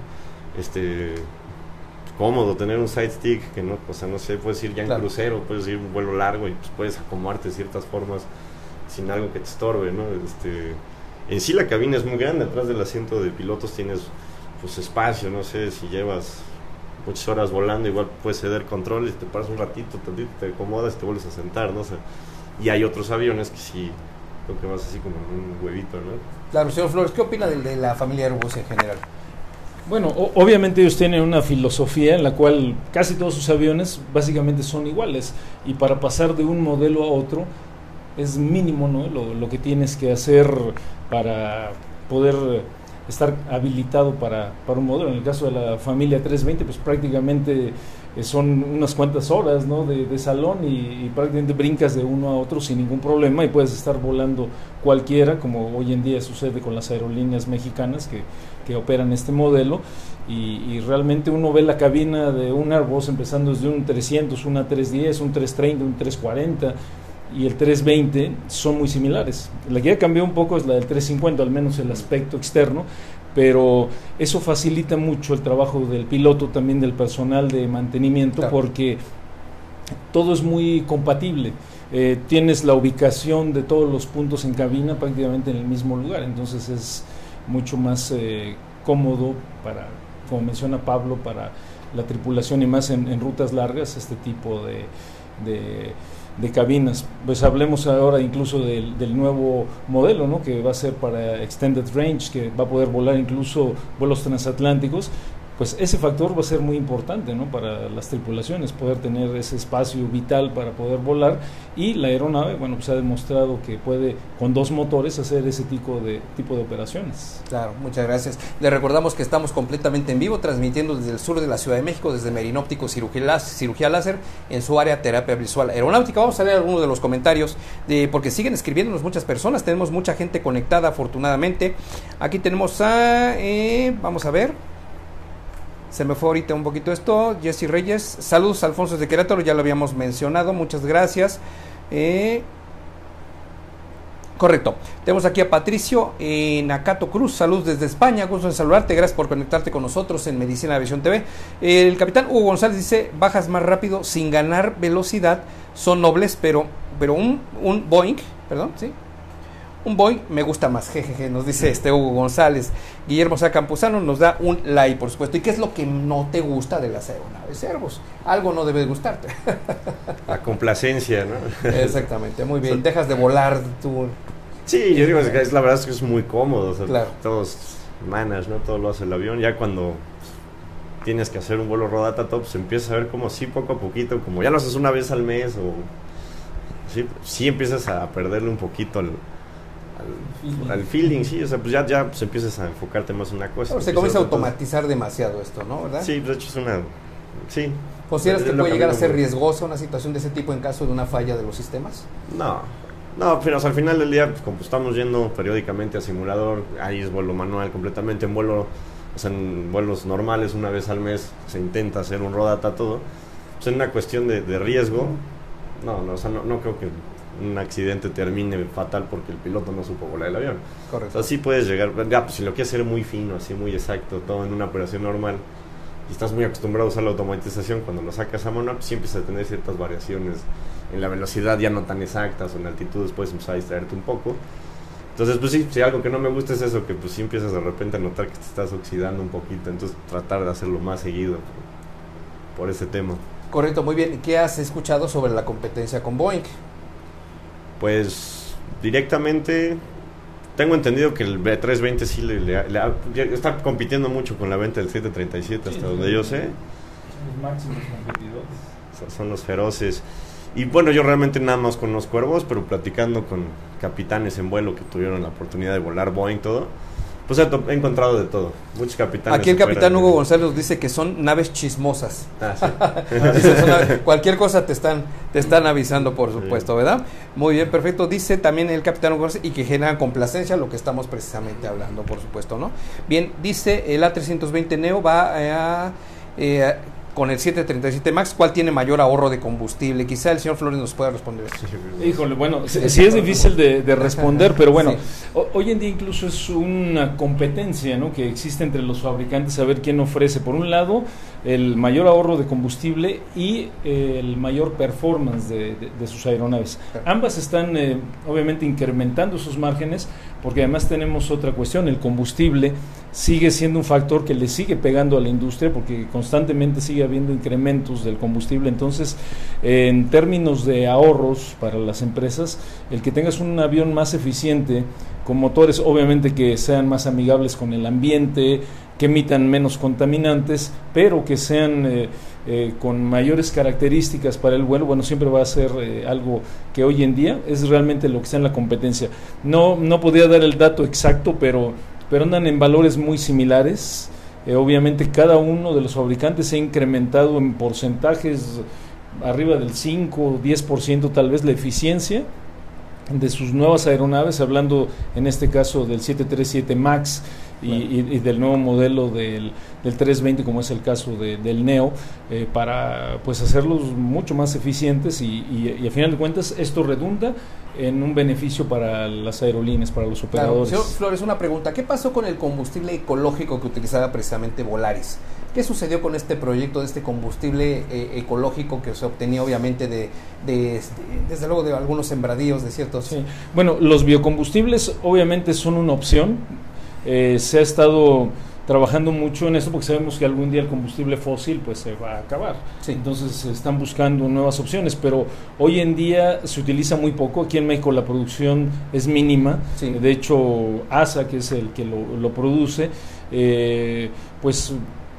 cómodo, tener un side stick que no, o sea, no sé, puedes ir ya en crucero, puedes ir un vuelo largo y pues puedes acomodarte de ciertas formas sin algo que te estorbe, ¿no? En sí la cabina es muy grande, atrás del asiento de pilotos tienes pues espacio, no sé, si llevas muchas horas volando igual puedes ceder control y te paras un ratito, te acomodas y te vuelves a sentar, ¿no? O sea, y hay otros aviones que sí, creo que vas así como en un huevito, ¿no? Claro, señor Flores, ¿qué opina de la familia Airbus en general? Bueno, obviamente ellos tienen una filosofía en la cual casi todos sus aviones básicamente son iguales y para pasar de un modelo a otro es mínimo, ¿no? Lo que tienes que hacer para poder estar habilitado para un modelo. En el caso de la familia 320 pues prácticamente son unas cuantas horas, ¿no? de salón y prácticamente brincas de uno a otro sin ningún problema y puedes estar volando cualquiera, como hoy en día sucede con las aerolíneas mexicanas que operan este modelo y realmente uno ve la cabina de un Airbus empezando desde un 300, una 310, un 330, un 340 y el 320 son muy similares. La que ya cambió un poco es la del 350, al menos el aspecto externo, pero eso facilita mucho el trabajo del piloto, también del personal de mantenimiento, claro, porque todo es muy compatible. Tienes la ubicación de todos los puntos en cabina prácticamente en el mismo lugar, entonces es mucho más cómodo para, como menciona Pablo, para la tripulación y más en rutas largas, este tipo de cabinas. Pues hablemos ahora incluso del nuevo modelo, ¿no? Que va a ser para Extended Range, que va a poder volar incluso vuelos transatlánticos, pues ese factor va a ser muy importante, ¿no?, para las tripulaciones, poder tener ese espacio vital para poder volar, y la aeronave, bueno, pues ha demostrado que puede con 2 motores hacer ese tipo de operaciones. Claro, muchas gracias. Les recordamos que estamos completamente en vivo, transmitiendo desde el sur de la Ciudad de México, desde Merinóptico Cirugía Láser, en su área terapia visual aeronáutica. Vamos a leer algunos de los comentarios, porque siguen escribiéndonos muchas personas, tenemos mucha gente conectada afortunadamente. Aquí tenemos a, vamos a ver, se me fue ahorita un poquito esto. Jessy Reyes, saludos Alfonso de Querétaro, ya lo habíamos mencionado, muchas gracias. Correcto, tenemos aquí a Patricio Nakato Cruz, saludos desde España, gusto en saludarte, gracias por conectarte con nosotros en Medicina Aviación TV. El capitán Hugo González dice, bajas más rápido sin ganar velocidad, son nobles, pero un Boeing, perdón, ¿sí? Un Boeing me gusta más, jejeje, nos dice Hugo González. Guillermo Sá Campuzano nos da un like, por supuesto. ¿Y qué es lo que no te gusta de las aeronaves Airbus? Algo no debe de gustarte. La complacencia, ¿no? Exactamente, muy bien. Dejas de volar tú. Sí, yo digo, es la verdad es que es muy cómodo. O sea, claro. Todos manage, ¿no? Todo lo hace el avión. Ya cuando tienes que hacer un vuelo rodata top, se empieza a ver como sí, poco a poquito, como ya lo haces una vez al mes, o sí empiezas a perderle un poquito al feeling, sí, o sea, pues ya pues empiezas a enfocarte más en una cosa. Se comienza a automatizar demasiado esto, ¿no? ¿Verdad? Sí, pues de hecho es una... Sí. ¿Consideras que puede llegar a ser riesgosa una situación de ese tipo en caso de una falla de los sistemas? No, pero o sea, al final del día, pues, como estamos yendo periódicamente a simulador, ahí es vuelo manual completamente, en vuelo, o sea, en vuelos normales una vez al mes se intenta hacer un rodata todo, pues en una cuestión de riesgo, o sea, no creo que un accidente termine fatal porque el piloto no supo volar el avión. Correcto. O sea, sí puedes llegar, ya, pues si lo quieres hacer muy fino, así muy exacto, todo en una operación normal, y estás muy acostumbrado a usar la automatización, cuando lo sacas a mano, pues sí empiezas a tener ciertas variaciones en la velocidad ya no tan exactas, o en altitudes puedes empezar a distraerte un poco. Entonces, pues sí, si algo que no me gusta es eso, que pues sí empiezas de repente a notar que te estás oxidando un poquito, entonces tratar de hacerlo más seguido por ese tema. Correcto, muy bien. ¿Qué has escuchado sobre la competencia con Boeing? Pues directamente tengo entendido que el B320 sí está compitiendo mucho con la venta del 737, hasta donde yo sé. Los máximos competidores. Son los feroces. Y bueno, yo realmente nada más conozco Airbus, pero platicando con capitanes en vuelo que tuvieron la oportunidad de volar Boeing, todo, pues he encontrado de todo. Muchos capitanes. Aquí el capitán Hugo González nos dice que son naves chismosas. Sí. Cualquier cosa te están avisando, por supuesto, ¿verdad? Muy bien, perfecto. Dice también el capitán Hugo González, y que generan complacencia, lo que estamos precisamente hablando, por supuesto, ¿no? Bien, dice el A320 Neo va con el 737 MAX, ¿cuál tiene mayor ahorro de combustible? Quizá el señor Flores nos pueda responder eso. Híjole, bueno, sí es difícil de responder, pero bueno, sí. Hoy en día incluso es una competencia, ¿no?, que existe entre los fabricantes a ver quién ofrece, por un lado, el mayor ahorro de combustible y el mayor performance de sus aeronaves. Ambas están obviamente incrementando sus márgenes, porque además tenemos otra cuestión, el combustible sigue siendo un factor que le sigue pegando a la industria, porque constantemente sigue habiendo incrementos del combustible. Entonces, en términos de ahorros para las empresas, el que tengas un avión más eficiente, con motores obviamente que sean más amigables con el ambiente, que emitan menos contaminantes, pero que sean con mayores características para el vuelo, bueno, siempre va a ser algo que hoy en día es realmente lo que está en la competencia. No podría dar el dato exacto, pero andan en valores muy similares. Obviamente cada uno de los fabricantes se ha incrementado en porcentajes arriba del 5 o 10% tal vez la eficiencia de sus nuevas aeronaves, hablando en este caso del 737 MAX y del nuevo modelo del 320, como es el caso del Neo, para pues hacerlos mucho más eficientes y a final de cuentas esto redunda en un beneficio para las aerolíneas, para los operadores. Claro. Señor Flores, una pregunta, ¿qué pasó con el combustible ecológico que utilizaba precisamente Volaris? ¿Qué sucedió con este proyecto de este combustible ecológico que se obtenía obviamente desde luego de algunos sembradíos de ciertos... Sí. Bueno, los biocombustibles obviamente son una opción. Se ha estado trabajando mucho en esto porque sabemos que algún día el combustible fósil pues se va a acabar. Sí. Entonces se están buscando nuevas opciones, pero hoy en día se utiliza muy poco. Aquí en México la producción es mínima. Sí. De hecho, ASA, que es el que lo produce, pues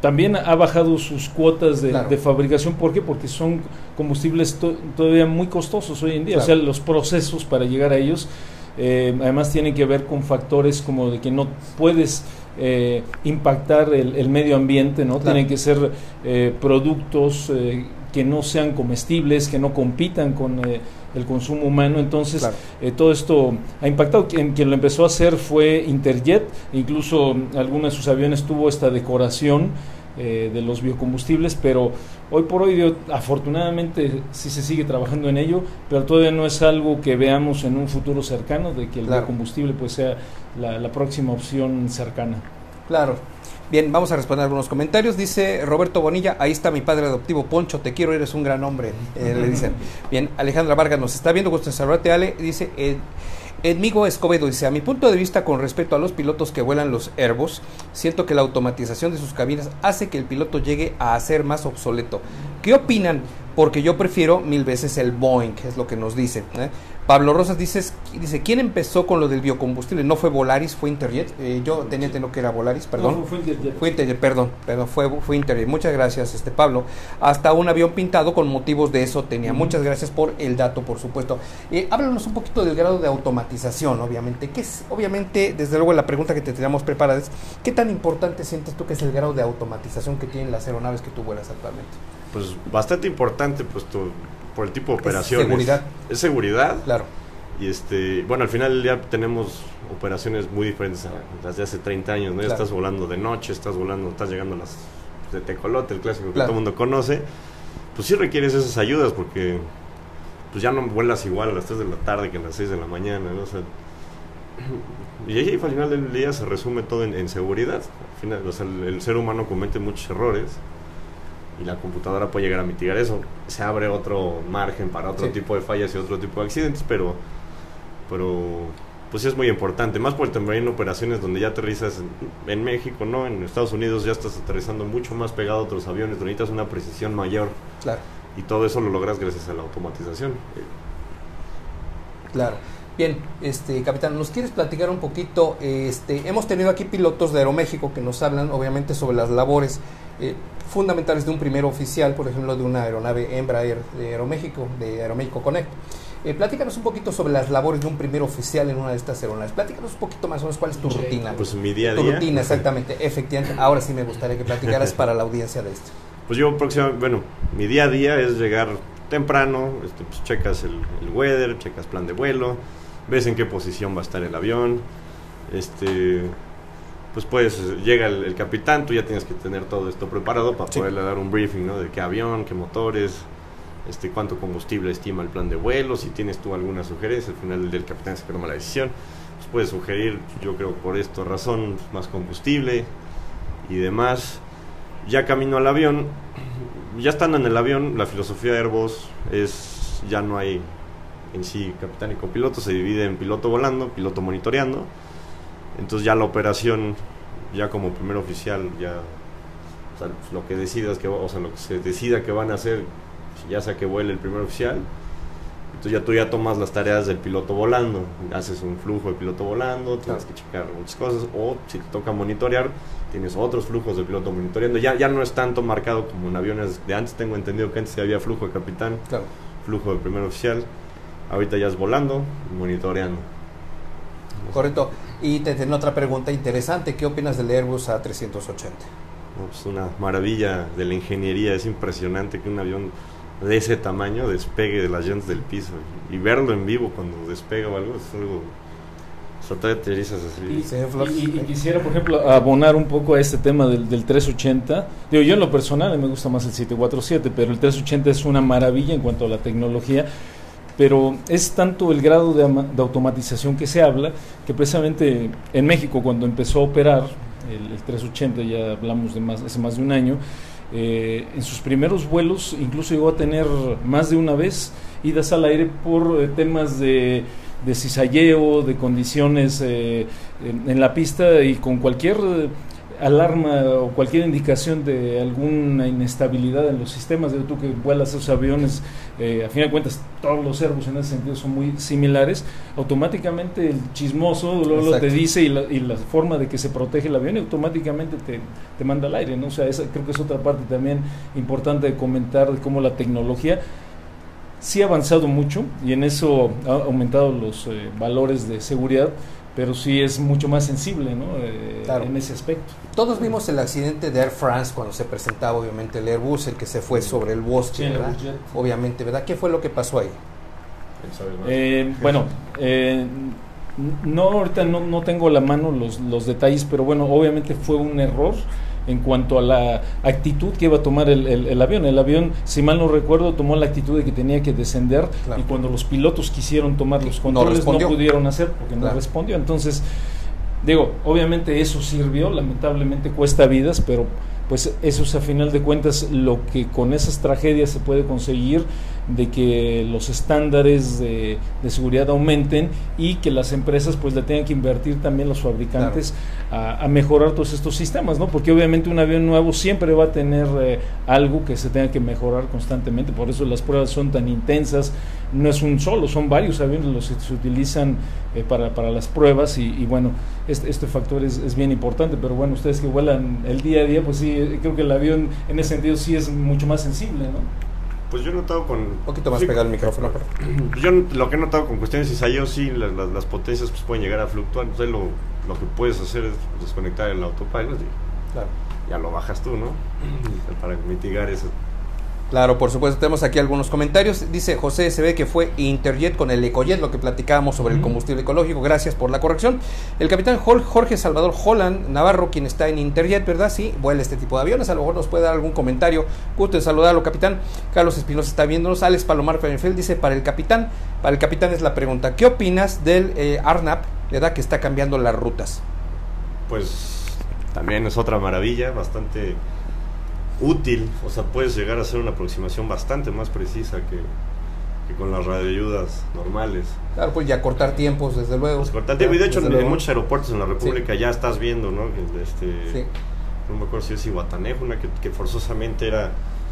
también ha bajado sus cuotas Claro. de fabricación. ¿Por qué? Porque son combustibles todavía muy costosos hoy en día. Claro. O sea, los procesos para llegar a ellos además tienen que ver con factores como de que no puedes impactar el medio ambiente, ¿no? Claro. Tienen que ser productos que no sean comestibles, que no compitan con el consumo humano. Entonces, Claro. todo esto ha impactado. Quien lo empezó a hacer fue Interjet, incluso alguno de sus aviones tuvo esta decoración de los biocombustibles, pero hoy por hoy afortunadamente sí se sigue trabajando en ello, pero todavía no es algo que veamos en un futuro cercano, de que el Claro. biocombustible pues sea la próxima opción cercana. Claro. Bien, vamos a responder algunos comentarios. Dice Roberto Bonilla, ahí está mi padre adoptivo Poncho, te quiero, eres un gran hombre, le dicen. Bien, Alejandra Vargas nos está viendo, gusto en saludarte, Ale. Dice Edmigo Escobedo, dice, a mi punto de vista con respecto a los pilotos que vuelan los Airbus, siento que la automatización de sus cabinas hace que el piloto llegue a ser más obsoleto. ¿Qué opinan? Porque yo prefiero 1000 veces el Boeing, es lo que nos dice. Pablo Rosas dice, ¿quién empezó con lo del biocombustible? ¿No fue Volaris, fue Interjet? Yo tenía entendido que era Volaris, perdón. No, fue Interjet. Fue Interjet, perdón, fue Interjet. Muchas gracias, Pablo. Hasta un avión pintado con motivos de eso tenía. Muchas gracias por el dato, por supuesto. Háblanos un poquito del grado de automatización, obviamente. ¿Qué es, obviamente, desde luego la pregunta que te teníamos preparada es, ¿qué tan importante sientes tú que es el grado de automatización que tienen las aeronaves que tú vuelas actualmente? Pues bastante importante, pues por el tipo de operaciones. Seguridad. Es seguridad. Claro. Y bueno, al final ya tenemos operaciones muy diferentes a las de hace 30 años, ¿no? Ya Claro. estás volando de noche, estás llegando a las de tecolote, el clásico que Claro. todo el mundo conoce. Pues sí requieres esas ayudas porque pues ya no vuelas igual a las 3 de la tarde que a las 6 de la mañana, ¿no? O sea, y ahí al final del día se resume todo en seguridad. Al final, o sea, el ser humano comete muchos errores y la computadora puede llegar a mitigar eso. Se abre otro margen para otro Sí. tipo de fallas y otro tipo de accidentes, pero pues sí es muy importante, más por también operaciones donde ya aterrizas en México, ¿no? En Estados Unidos ya estás aterrizando mucho más pegado a otros aviones, donde necesitas una precisión mayor, Claro. y todo eso lo logras gracias a la automatización. Claro. Bien, capitán, ¿nos quieres platicar un poquito? Hemos tenido aquí pilotos de Aeroméxico que nos hablan, obviamente, sobre las labores fundamentales de un primer oficial, por ejemplo, de una aeronave Embraer de Aeroméxico Connect. Platícanos un poquito sobre las labores de un primer oficial en una de estas aeronaves. Platícanos un poquito más o menos cuál es tu rutina. Pues mi día a Tu día. rutina, exactamente, efectivamente. Ahora sí me gustaría que platicaras para la audiencia de esto. Pues yo mi día a día es llegar temprano, pues checas el weather, checas plan de vuelo, ves en qué posición va a estar el avión, pues llega el capitán, tú ya tienes que tener todo esto preparado para Sí. poderle dar un briefing, ¿no? De qué avión, qué motores, cuánto combustible estima el plan de vuelo, si tienes tú alguna sugerencia, al final del capitán se toma la decisión, pues puedes sugerir, yo creo por esta razón, más combustible y demás. Ya camino al avión, ya estando en el avión, la filosofía de Airbus es, ya no hay en sí capitán y copiloto, se divide en piloto volando, piloto monitoreando. Entonces ya la operación, ya como primer oficial, ya, o sea, lo que decidas lo que se decida que van a hacer, ya sea que vuele el primer oficial, entonces ya tú ya tomas las tareas del piloto volando, haces un flujo de piloto volando, tienes que checar muchas cosas, o si te toca monitorear, tienes otros flujos de piloto monitoreando. Ya no es tanto marcado como en aviones de antes. Tengo entendido que antes había flujo de capitán, Claro. flujo de primer oficial. Ahorita ya es volando y monitoreando. Correcto. Y te tengo otra pregunta interesante. ¿Qué opinas del Airbus A380? No, pues una maravilla de la ingeniería. Es impresionante que un avión de ese tamaño despegue de las llantas del piso. Y verlo en vivo cuando despega o algo, es algo... O sea, todavía te erizas así. Y quisiera, por ejemplo, abonar un poco a este tema del 380. Digo, yo en lo personal me gusta más el 747, pero el 380 es una maravilla en cuanto a la tecnología. Pero es tanto el grado de automatización que se habla, que precisamente en México, cuando empezó a operar el 380, ya hablamos de hace más de un año, en sus primeros vuelos incluso llegó a tener más de una vez idas al aire por temas de cizalleo, de condiciones en la pista, y con cualquier alarma o cualquier indicación de alguna inestabilidad en los sistemas, de tú que vuelas esos aviones, a fin de cuentas todos los Airbus en ese sentido son muy similares, automáticamente el chismoso luego te dice y la forma de que se protege el avión y automáticamente te manda al aire, ¿no? O sea, esa creo que es otra parte también importante de comentar, de cómo la tecnología sí ha avanzado mucho y en eso ha aumentado los valores de seguridad, pero sí es mucho más sensible, ¿no? Claro. En ese aspecto. Todos vimos el accidente de Air France cuando se presentaba obviamente el Airbus, el que se fue sobre el bosque, ¿verdad? Obviamente, ¿verdad? ¿Qué fue lo que pasó ahí? Bueno, ahorita no tengo a la mano los detalles, pero bueno, obviamente fue un error en cuanto a la actitud que iba a tomar el avión. El avión, si mal no recuerdo, tomó la actitud de que tenía que descender, claro. Y cuando los pilotos quisieron tomar los controles no pudieron hacer porque claro. No respondió. Entonces, digo, obviamente eso sirvió, lamentablemente cuesta vidas, pero pues eso es a final de cuentas lo que con esas tragedias se puede conseguir, de que los estándares de seguridad aumenten y que las empresas pues le tengan que invertir también los fabricantes claro. a mejorar todos estos sistemas, ¿no? Porque obviamente un avión nuevo siempre va a tener algo que se tenga que mejorar constantemente, por eso las pruebas son tan intensas, no es un solo, son varios aviones los que se utilizan para las pruebas y bueno, este factor es bien importante, pero bueno, ustedes que vuelan el día a día, pues sí, creo que el avión en ese sentido sí es mucho más sensible, ¿no? Pues yo he notado con... Un poquito más pegado el micrófono. Yo lo que he notado con cuestiones ISAIO, sí, las potencias pues pueden llegar a fluctuar. Entonces lo que puedes hacer es desconectar el autopilot y claro. Ya lo bajas tú, ¿no? Para mitigar eso. Claro, por supuesto, tenemos aquí algunos comentarios. Dice José, se ve que fue Interjet con el Ecojet, lo que platicábamos sobre el combustible ecológico. Gracias por la corrección. El capitán Jorge Salvador Holland Navarro, quien está en Interjet, ¿verdad? Sí, vuela este tipo de aviones. A lo mejor nos puede dar algún comentario. Gusto de saludarlo, capitán. Carlos Espinosa está viéndonos. Alex Palomar Frenfeld dice, para el capitán es la pregunta, ¿qué opinas del ARNAV, ¿verdad? Que está cambiando las rutas? Pues también es otra maravilla, bastante útil, o sea, puedes llegar a hacer una aproximación bastante más precisa que con las radioayudas normales. Claro, pues ya cortar tiempos, desde luego. Pues cortar tiempo, y de hecho en muchos aeropuertos en la República sí. Ya estás viendo, ¿no? Sí. No me acuerdo si es Iguatanejo, una que forzosamente era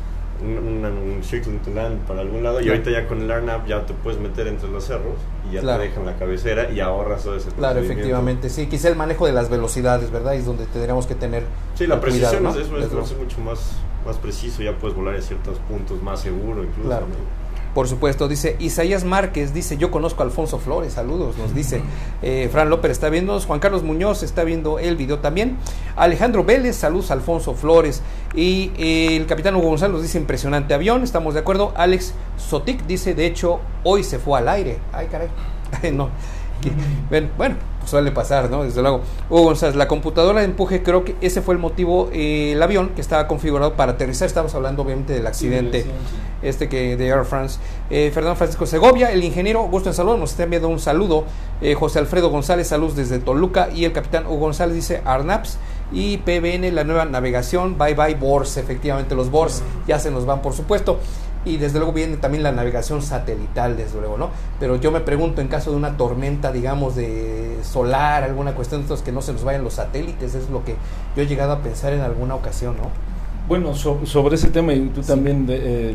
un circle to land para algún lado, y ahorita ya con el ARNAV ya te puedes meter entre los cerros y ya claro. Te dejan la cabecera y ahorras todo ese claro, efectivamente, sí, quizá el manejo de las velocidades, ¿verdad? Es donde tendríamos que tener sí, la precisión, cuidado, ¿no? es mucho más preciso, ya puedes volar en ciertos puntos más seguro incluso, claro. ¿No? Por supuesto, dice Isaías Márquez, dice, yo conozco a Alfonso Flores, saludos, nos dice. Fran López está viéndonos, Juan Carlos Muñoz está viendo el video también. Alejandro Vélez, saludos a Alfonso Flores. Y el capitán Hugo González nos dice, impresionante avión, estamos de acuerdo. Alex Sotic dice, de hecho, hoy se fue al aire. Ay, caray, no. Bueno, pues suele pasar, ¿no? Desde luego. Hugo González, la computadora de empuje, creo que ese fue el motivo, el avión que estaba configurado para aterrizar. Estamos hablando obviamente del accidente que de Air France. Fernando Francisco Segovia, el ingeniero, gusto en salud, nos está enviando un saludo. José Alfredo González, saludos desde Toluca. Y el capitán Hugo González dice, ARNAVs y PBN, la nueva navegación, bye bye BORS. Efectivamente, los BORS ya se nos van, por supuesto. Y desde luego viene también la navegación satelital, desde luego, ¿no? Pero yo me pregunto, en caso de una tormenta, digamos, de solar, alguna cuestión de estos, que no se nos vayan los satélites, es lo que yo he llegado a pensar en alguna ocasión, ¿no? Bueno, sobre ese tema, y tú sí. También,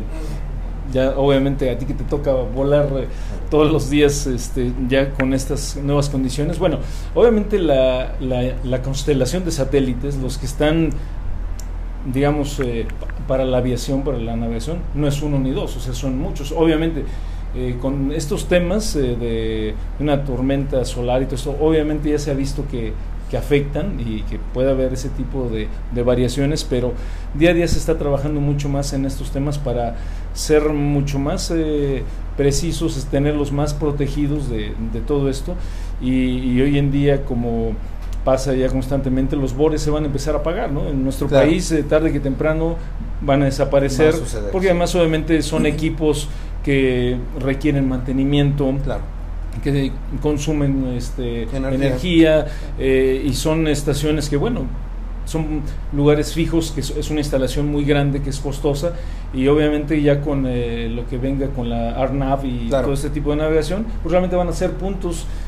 ya obviamente a ti que te toca volar todos los días ya con estas nuevas condiciones, bueno, obviamente la constelación de satélites, los que están, digamos, para la aviación, para la navegación, no es uno ni dos, o sea, son muchos. Obviamente, con estos temas de una tormenta solar y todo esto, obviamente ya se ha visto que afectan y que puede haber ese tipo de variaciones, pero día a día se está trabajando mucho más en estos temas para ser mucho más precisos, tenerlos más protegidos de todo esto, y hoy en día, como pasa ya constantemente, los BORs se van a empezar a apagar, ¿no? En nuestro claro. país, tarde que temprano, van a desaparecer, porque además obviamente son equipos que requieren mantenimiento, claro. que consumen energía y son estaciones que, bueno, son lugares fijos, que es una instalación muy grande, que es costosa, y obviamente ya con lo que venga con la ARNAV y claro. todo este tipo de navegación, pues realmente van a ser puntos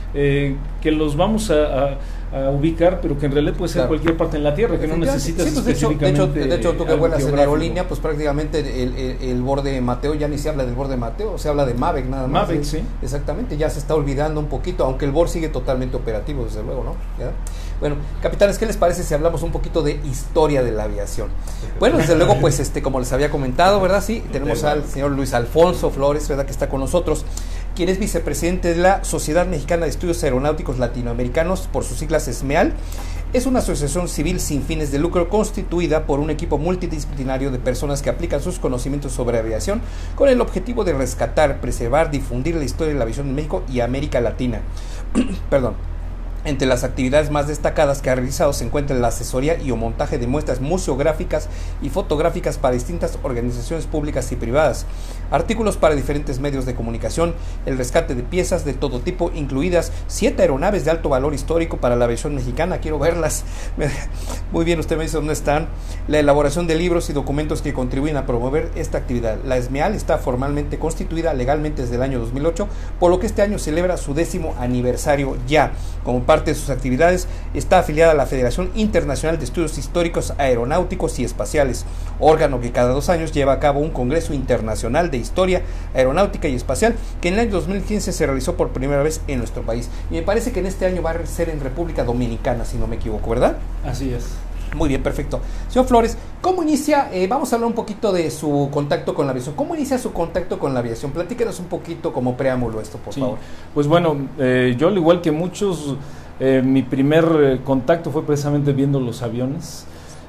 que los vamos a ubicar, pero que en realidad puede ser cualquier parte en la Tierra, que no necesitas específicamente. De hecho, tú que vuelas en aerolínea, pues prácticamente el borde Mateo, ya ni se habla del borde Mateo, se habla de Mavic nada más. Mavic, sí. Exactamente, ya se está olvidando un poquito, aunque el borde sigue totalmente operativo, desde luego, ¿no? ¿Ya? Bueno, capitanes, ¿qué les parece si hablamos un poquito de historia de la aviación? Bueno, desde luego, pues como les había comentado, ¿verdad? Sí, tenemos al señor Luis Alfonso Flores, ¿verdad? Que está con nosotros, quien es vicepresidente de la Sociedad Mexicana de Estudios Aeronáuticos Latinoamericanos, por sus siglas SMEAL. Es una asociación civil sin fines de lucro constituida por un equipo multidisciplinario de personas que aplican sus conocimientos sobre aviación con el objetivo de rescatar, preservar, difundir la historia de la aviación en México y América Latina. Perdón. Entre las actividades más destacadas que ha realizado se encuentra la asesoría y o montaje de muestras museográficas y fotográficas para distintas organizaciones públicas y privadas, artículos para diferentes medios de comunicación, el rescate de piezas de todo tipo, incluidas 7 aeronaves de alto valor histórico para la aviación mexicana. Quiero verlas. Muy bien, usted me dice dónde están. La elaboración de libros y documentos que contribuyen a promover esta actividad. La SMEAL está formalmente constituida legalmente desde el año 2008, por lo que este año celebra su 10º aniversario ya. Como parte de sus actividades está afiliada a la Federación Internacional de Estudios Históricos Aeronáuticos y Espaciales, órgano que cada 2 años lleva a cabo un Congreso Internacional de Historia Aeronáutica y Espacial, que en el año 2015 se realizó por primera vez en nuestro país. Y me parece que en este año va a ser en República Dominicana, si no me equivoco, ¿verdad? Así es. Muy bien, perfecto. Señor Flores, ¿cómo inicia? Vamos a hablar un poquito de su contacto con la aviación. ¿Cómo inicia su contacto con la aviación? Platíquenos un poquito como preámbulo esto, por favor. Pues bueno, yo al igual que muchos, mi primer contacto fue precisamente viendo los aviones.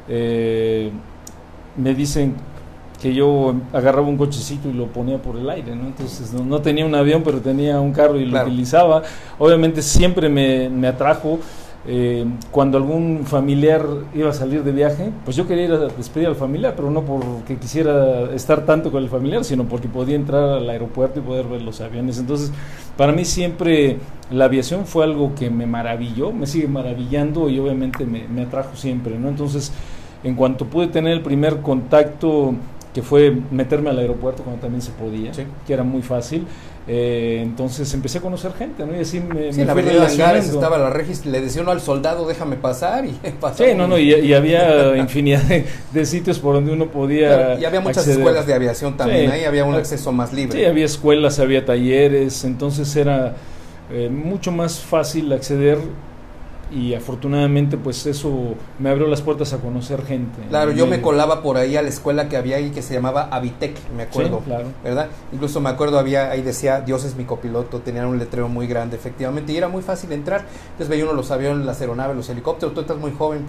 Me dicen que yo agarraba un cochecito y lo ponía por el aire, ¿no? Entonces no tenía un avión, pero tenía un carro y lo utilizaba. Obviamente siempre me atrajo. Cuando algún familiar iba a salir de viaje, pues yo quería ir a despedir al familiar, pero no porque quisiera estar tanto con el familiar, sino porque podía entrar al aeropuerto y poder ver los aviones. Entonces, para mí siempre la aviación fue algo que me maravilló, me sigue maravillando y obviamente me atrajo siempre, ¿no? Entonces, en cuanto pude tener el primer contacto, que fue meterme al aeropuerto cuando también se podía, sí, que era muy fácil, entonces empecé a conocer gente, ¿no? Y así me la fui relacionando. Estaba la regis, le decía uno al soldado, déjame pasar, y pasó. Sí, y había infinidad de sitios por donde uno podía, claro, y había muchas escuelas de aviación también, sí, ahí había un acceso más libre. Sí, había escuelas, había talleres, entonces era mucho más fácil acceder. Y afortunadamente pues eso me abrió las puertas a conocer gente. Claro, yo me colaba por ahí a la escuela que había ahí que se llamaba Avitec, me acuerdo, sí, claro, ¿verdad? Incluso me acuerdo, ahí decía Dios es mi copiloto, tenían un letrero muy grande, efectivamente, y era muy fácil entrar. Entonces veía uno los aviones, las aeronaves, los helicópteros. Tú estás muy joven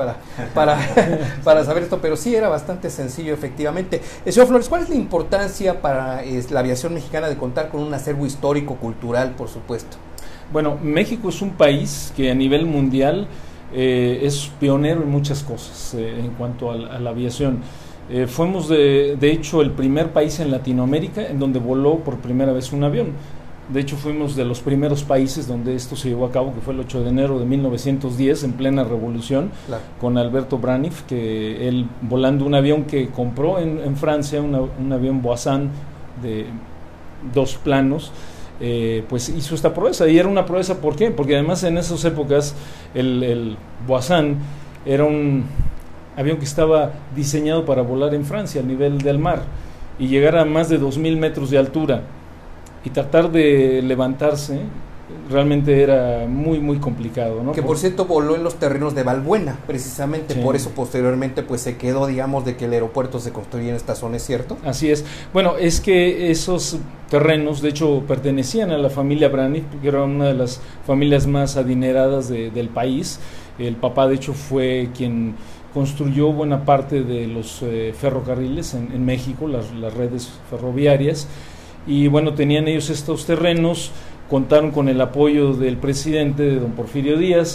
para saber esto, pero sí era bastante sencillo, efectivamente. Señor Flores, ¿cuál es la importancia para la aviación mexicana de contar con un acervo histórico, cultural, por supuesto? Bueno, México es un país que a nivel mundial es pionero en muchas cosas en cuanto a la aviación. Fuimos de hecho el primer país en Latinoamérica en donde voló por primera vez un avión. De hecho fuimos de los primeros países donde esto se llevó a cabo, que fue el 8 de enero de 1910, en plena revolución, claro, con Alberto Braniff, que él volando un avión que compró en Francia, un avión Voisin de 2 planos, pues hizo esta proeza. Y era una proeza, ¿por qué? Porque además en esas épocas el Voisin era un avión que estaba diseñado para volar en Francia a nivel del mar y llegar a más de 2,000 metros de altura y tratar de levantarse realmente era muy muy complicado, ¿no? Que por cierto voló en los terrenos de Balbuena, precisamente, sí, por eso posteriormente pues se quedó, digamos, de que el aeropuerto se construyera en esta zona, ¿es cierto? Así es. Bueno, es que esos terrenos de hecho pertenecían a la familia Braniff, que era una de las familias más adineradas del país. El papá de hecho fue quien construyó buena parte de los ferrocarriles en México, las redes ferroviarias, y bueno, tenían ellos estos terrenos. Contaron con el apoyo del presidente, de don Porfirio Díaz.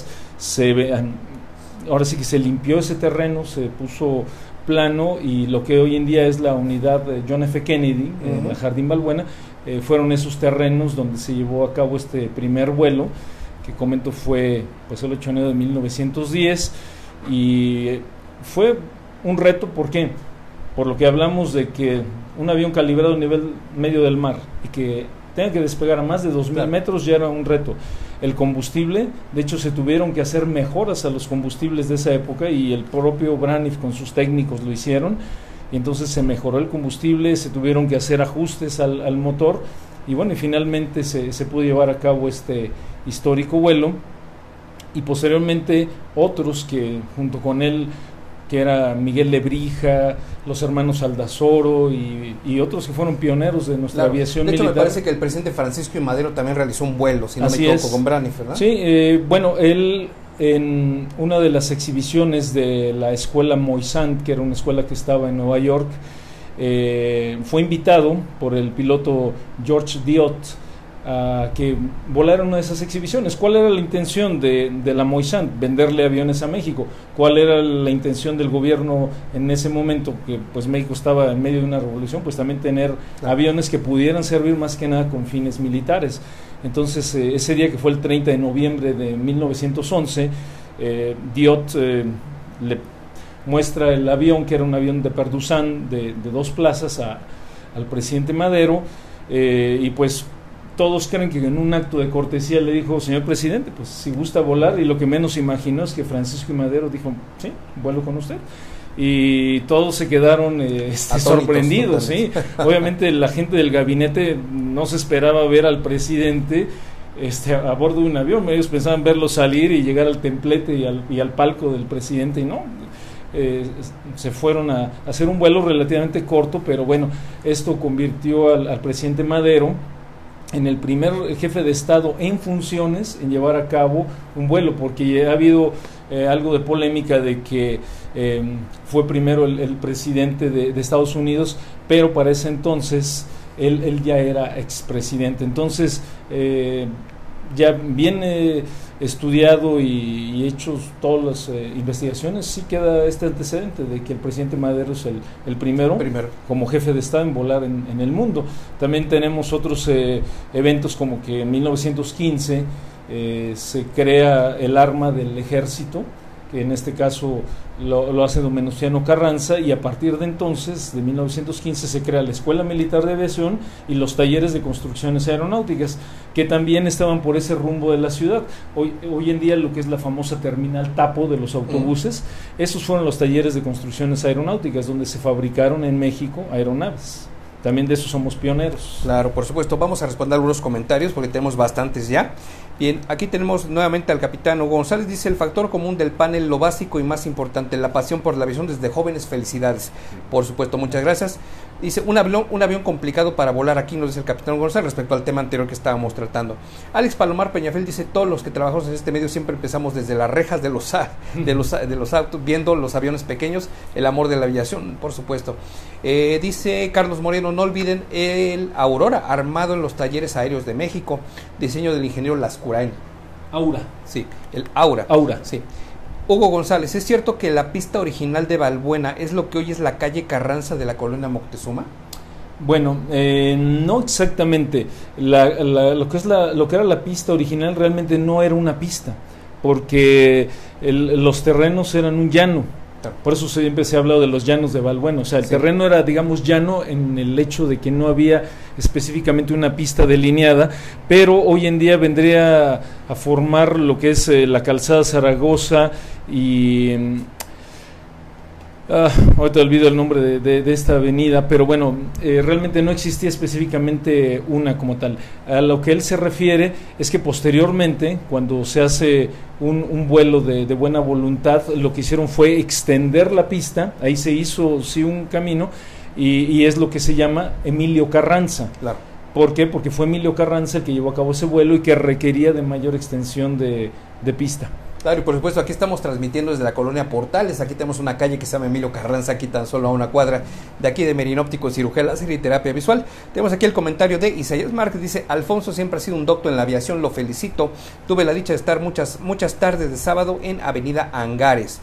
Ahora sí que se limpió ese terreno, se puso plano, y lo que hoy en día es la unidad de John F. Kennedy, en el Jardín Balbuena, fueron esos terrenos donde se llevó a cabo este primer vuelo, que comento fue pues el 8 de enero de 1910, y fue un reto. ¿Por qué? Por lo que hablamos de que un avión calibrado a nivel medio del mar y que tenga que despegar a más de 2,000 claro, metros, ya era un reto. el combustible. De hecho, se tuvieron que hacer mejoras a los combustibles de esa época y el propio Braniff con sus técnicos lo hicieron. Y entonces se mejoró el combustible, se tuvieron que hacer ajustes al motor y bueno, y finalmente se pudo llevar a cabo este histórico vuelo. Y posteriormente otros que junto con él, que era Miguel Lebrija, los hermanos Aldazoro y otros que fueron pioneros de nuestra aviación militar. De hecho, me parece que el presidente Francisco I. Madero también realizó un vuelo, si no me equivoco, con Braniff, ¿verdad? Sí, bueno, él en una de las exhibiciones de la escuela Moisant, que era una escuela que estaba en Nueva York, fue invitado por el piloto George Diot a que volara una de esas exhibiciones. ¿Cuál era la intención de la Moisant? Venderle aviones a México. ¿Cuál era la intención del gobierno en ese momento? Que pues México estaba en medio de una revolución, pues también tener aviones que pudieran servir más que nada con fines militares. Entonces ese día, que fue el 30 de noviembre de 1911, Diot le muestra el avión, que era un avión de Perduzán de 2 plazas, al presidente Madero, y pues todos creen que en un acto de cortesía le dijo: señor presidente, pues si gusta volar, y lo que menos imaginó es que Francisco I. Madero dijo: sí, vuelo con usted. Y todos se quedaron sorprendidos, ¿sí? Obviamente la gente del gabinete no se esperaba ver al presidente a bordo de un avión. Ellos pensaban verlo salir y llegar al templete y al palco del presidente, y no. Se fueron a hacer un vuelo relativamente corto, pero bueno, esto convirtió al presidente Madero en el primer jefe de Estado en funciones en llevar a cabo un vuelo, porque ha habido algo de polémica de que fue primero el presidente de Estados Unidos, pero para ese entonces él ya era expresidente. Entonces ya bien estudiado y hechos todas las investigaciones, sí queda este antecedente de que el presidente Madero es el primero como jefe de Estado en volar en el mundo. También tenemos otros eventos, como que en 1915 se crea el arma del ejército, que en este caso lo hace don Venustiano Carranza, y a partir de entonces, de 1915, se crea la Escuela Militar de Aviación y los talleres de construcciones aeronáuticas, que también estaban por ese rumbo de la ciudad. Hoy en día, lo que es la famosa terminal Tapo de los autobuses, esos fueron los talleres de construcciones aeronáuticas, donde se fabricaron en México aeronaves. También de eso somos pioneros. Claro, por supuesto. Vamos a responder algunos comentarios porque tenemos bastantes ya. Bien, aquí tenemos nuevamente al capitán Hugo González. Dice: el factor común del panel, lo básico y más importante, la pasión por la aviación desde jóvenes. Felicidades. Por supuesto, muchas gracias. Dice: un avión complicado para volar aquí, nos dice el capitán Hugo González, respecto al tema anterior que estábamos tratando. Alex Palomar Peñafel dice: todos los que trabajamos en este medio siempre empezamos desde las rejas de los autos, viendo los aviones pequeños, el amor de la aviación, por supuesto. Dice Carlos Moreno: no olviden el Aurora, armado en los talleres aéreos de México, diseño del ingeniero Lascurain. Aura. Sí, el Aura. Aura. Sí. Hugo González: ¿es cierto que la pista original de Balbuena es lo que hoy es la calle Carranza de la colonia Moctezuma? Bueno, no exactamente. Lo que era la pista original realmente no era una pista, porque los terrenos eran un llano. Por eso siempre se ha hablado de los llanos de Balbuena. O sea, el terreno era, digamos, llano en el hecho de que no había específicamente una pista delineada, pero hoy en día vendría a formar lo que es la calzada Zaragoza y... ahorita olvido el nombre de esta avenida, pero bueno, realmente no existía específicamente una como tal. A lo que él se refiere es que posteriormente, cuando se hace un vuelo de buena voluntad, lo que hicieron fue extender la pista. Ahí se hizo sí un camino, y es lo que se llama Emilio Carranza. Claro. ¿Por qué? Porque fue Emilio Carranza el que llevó a cabo ese vuelo y que requería de mayor extensión de pista. Claro, y por supuesto aquí estamos transmitiendo desde la colonia Portales. Aquí tenemos una calle que se llama Emilio Carranza, aquí tan solo a una cuadra de aquí de Merinóptico, Cirugía Láser y Terapia Visual. Tenemos aquí el comentario de Isaías Márquez. Dice: Alfonso siempre ha sido un docto en la aviación, lo felicito. Tuve la dicha de estar muchas tardes de sábado en Avenida Angares.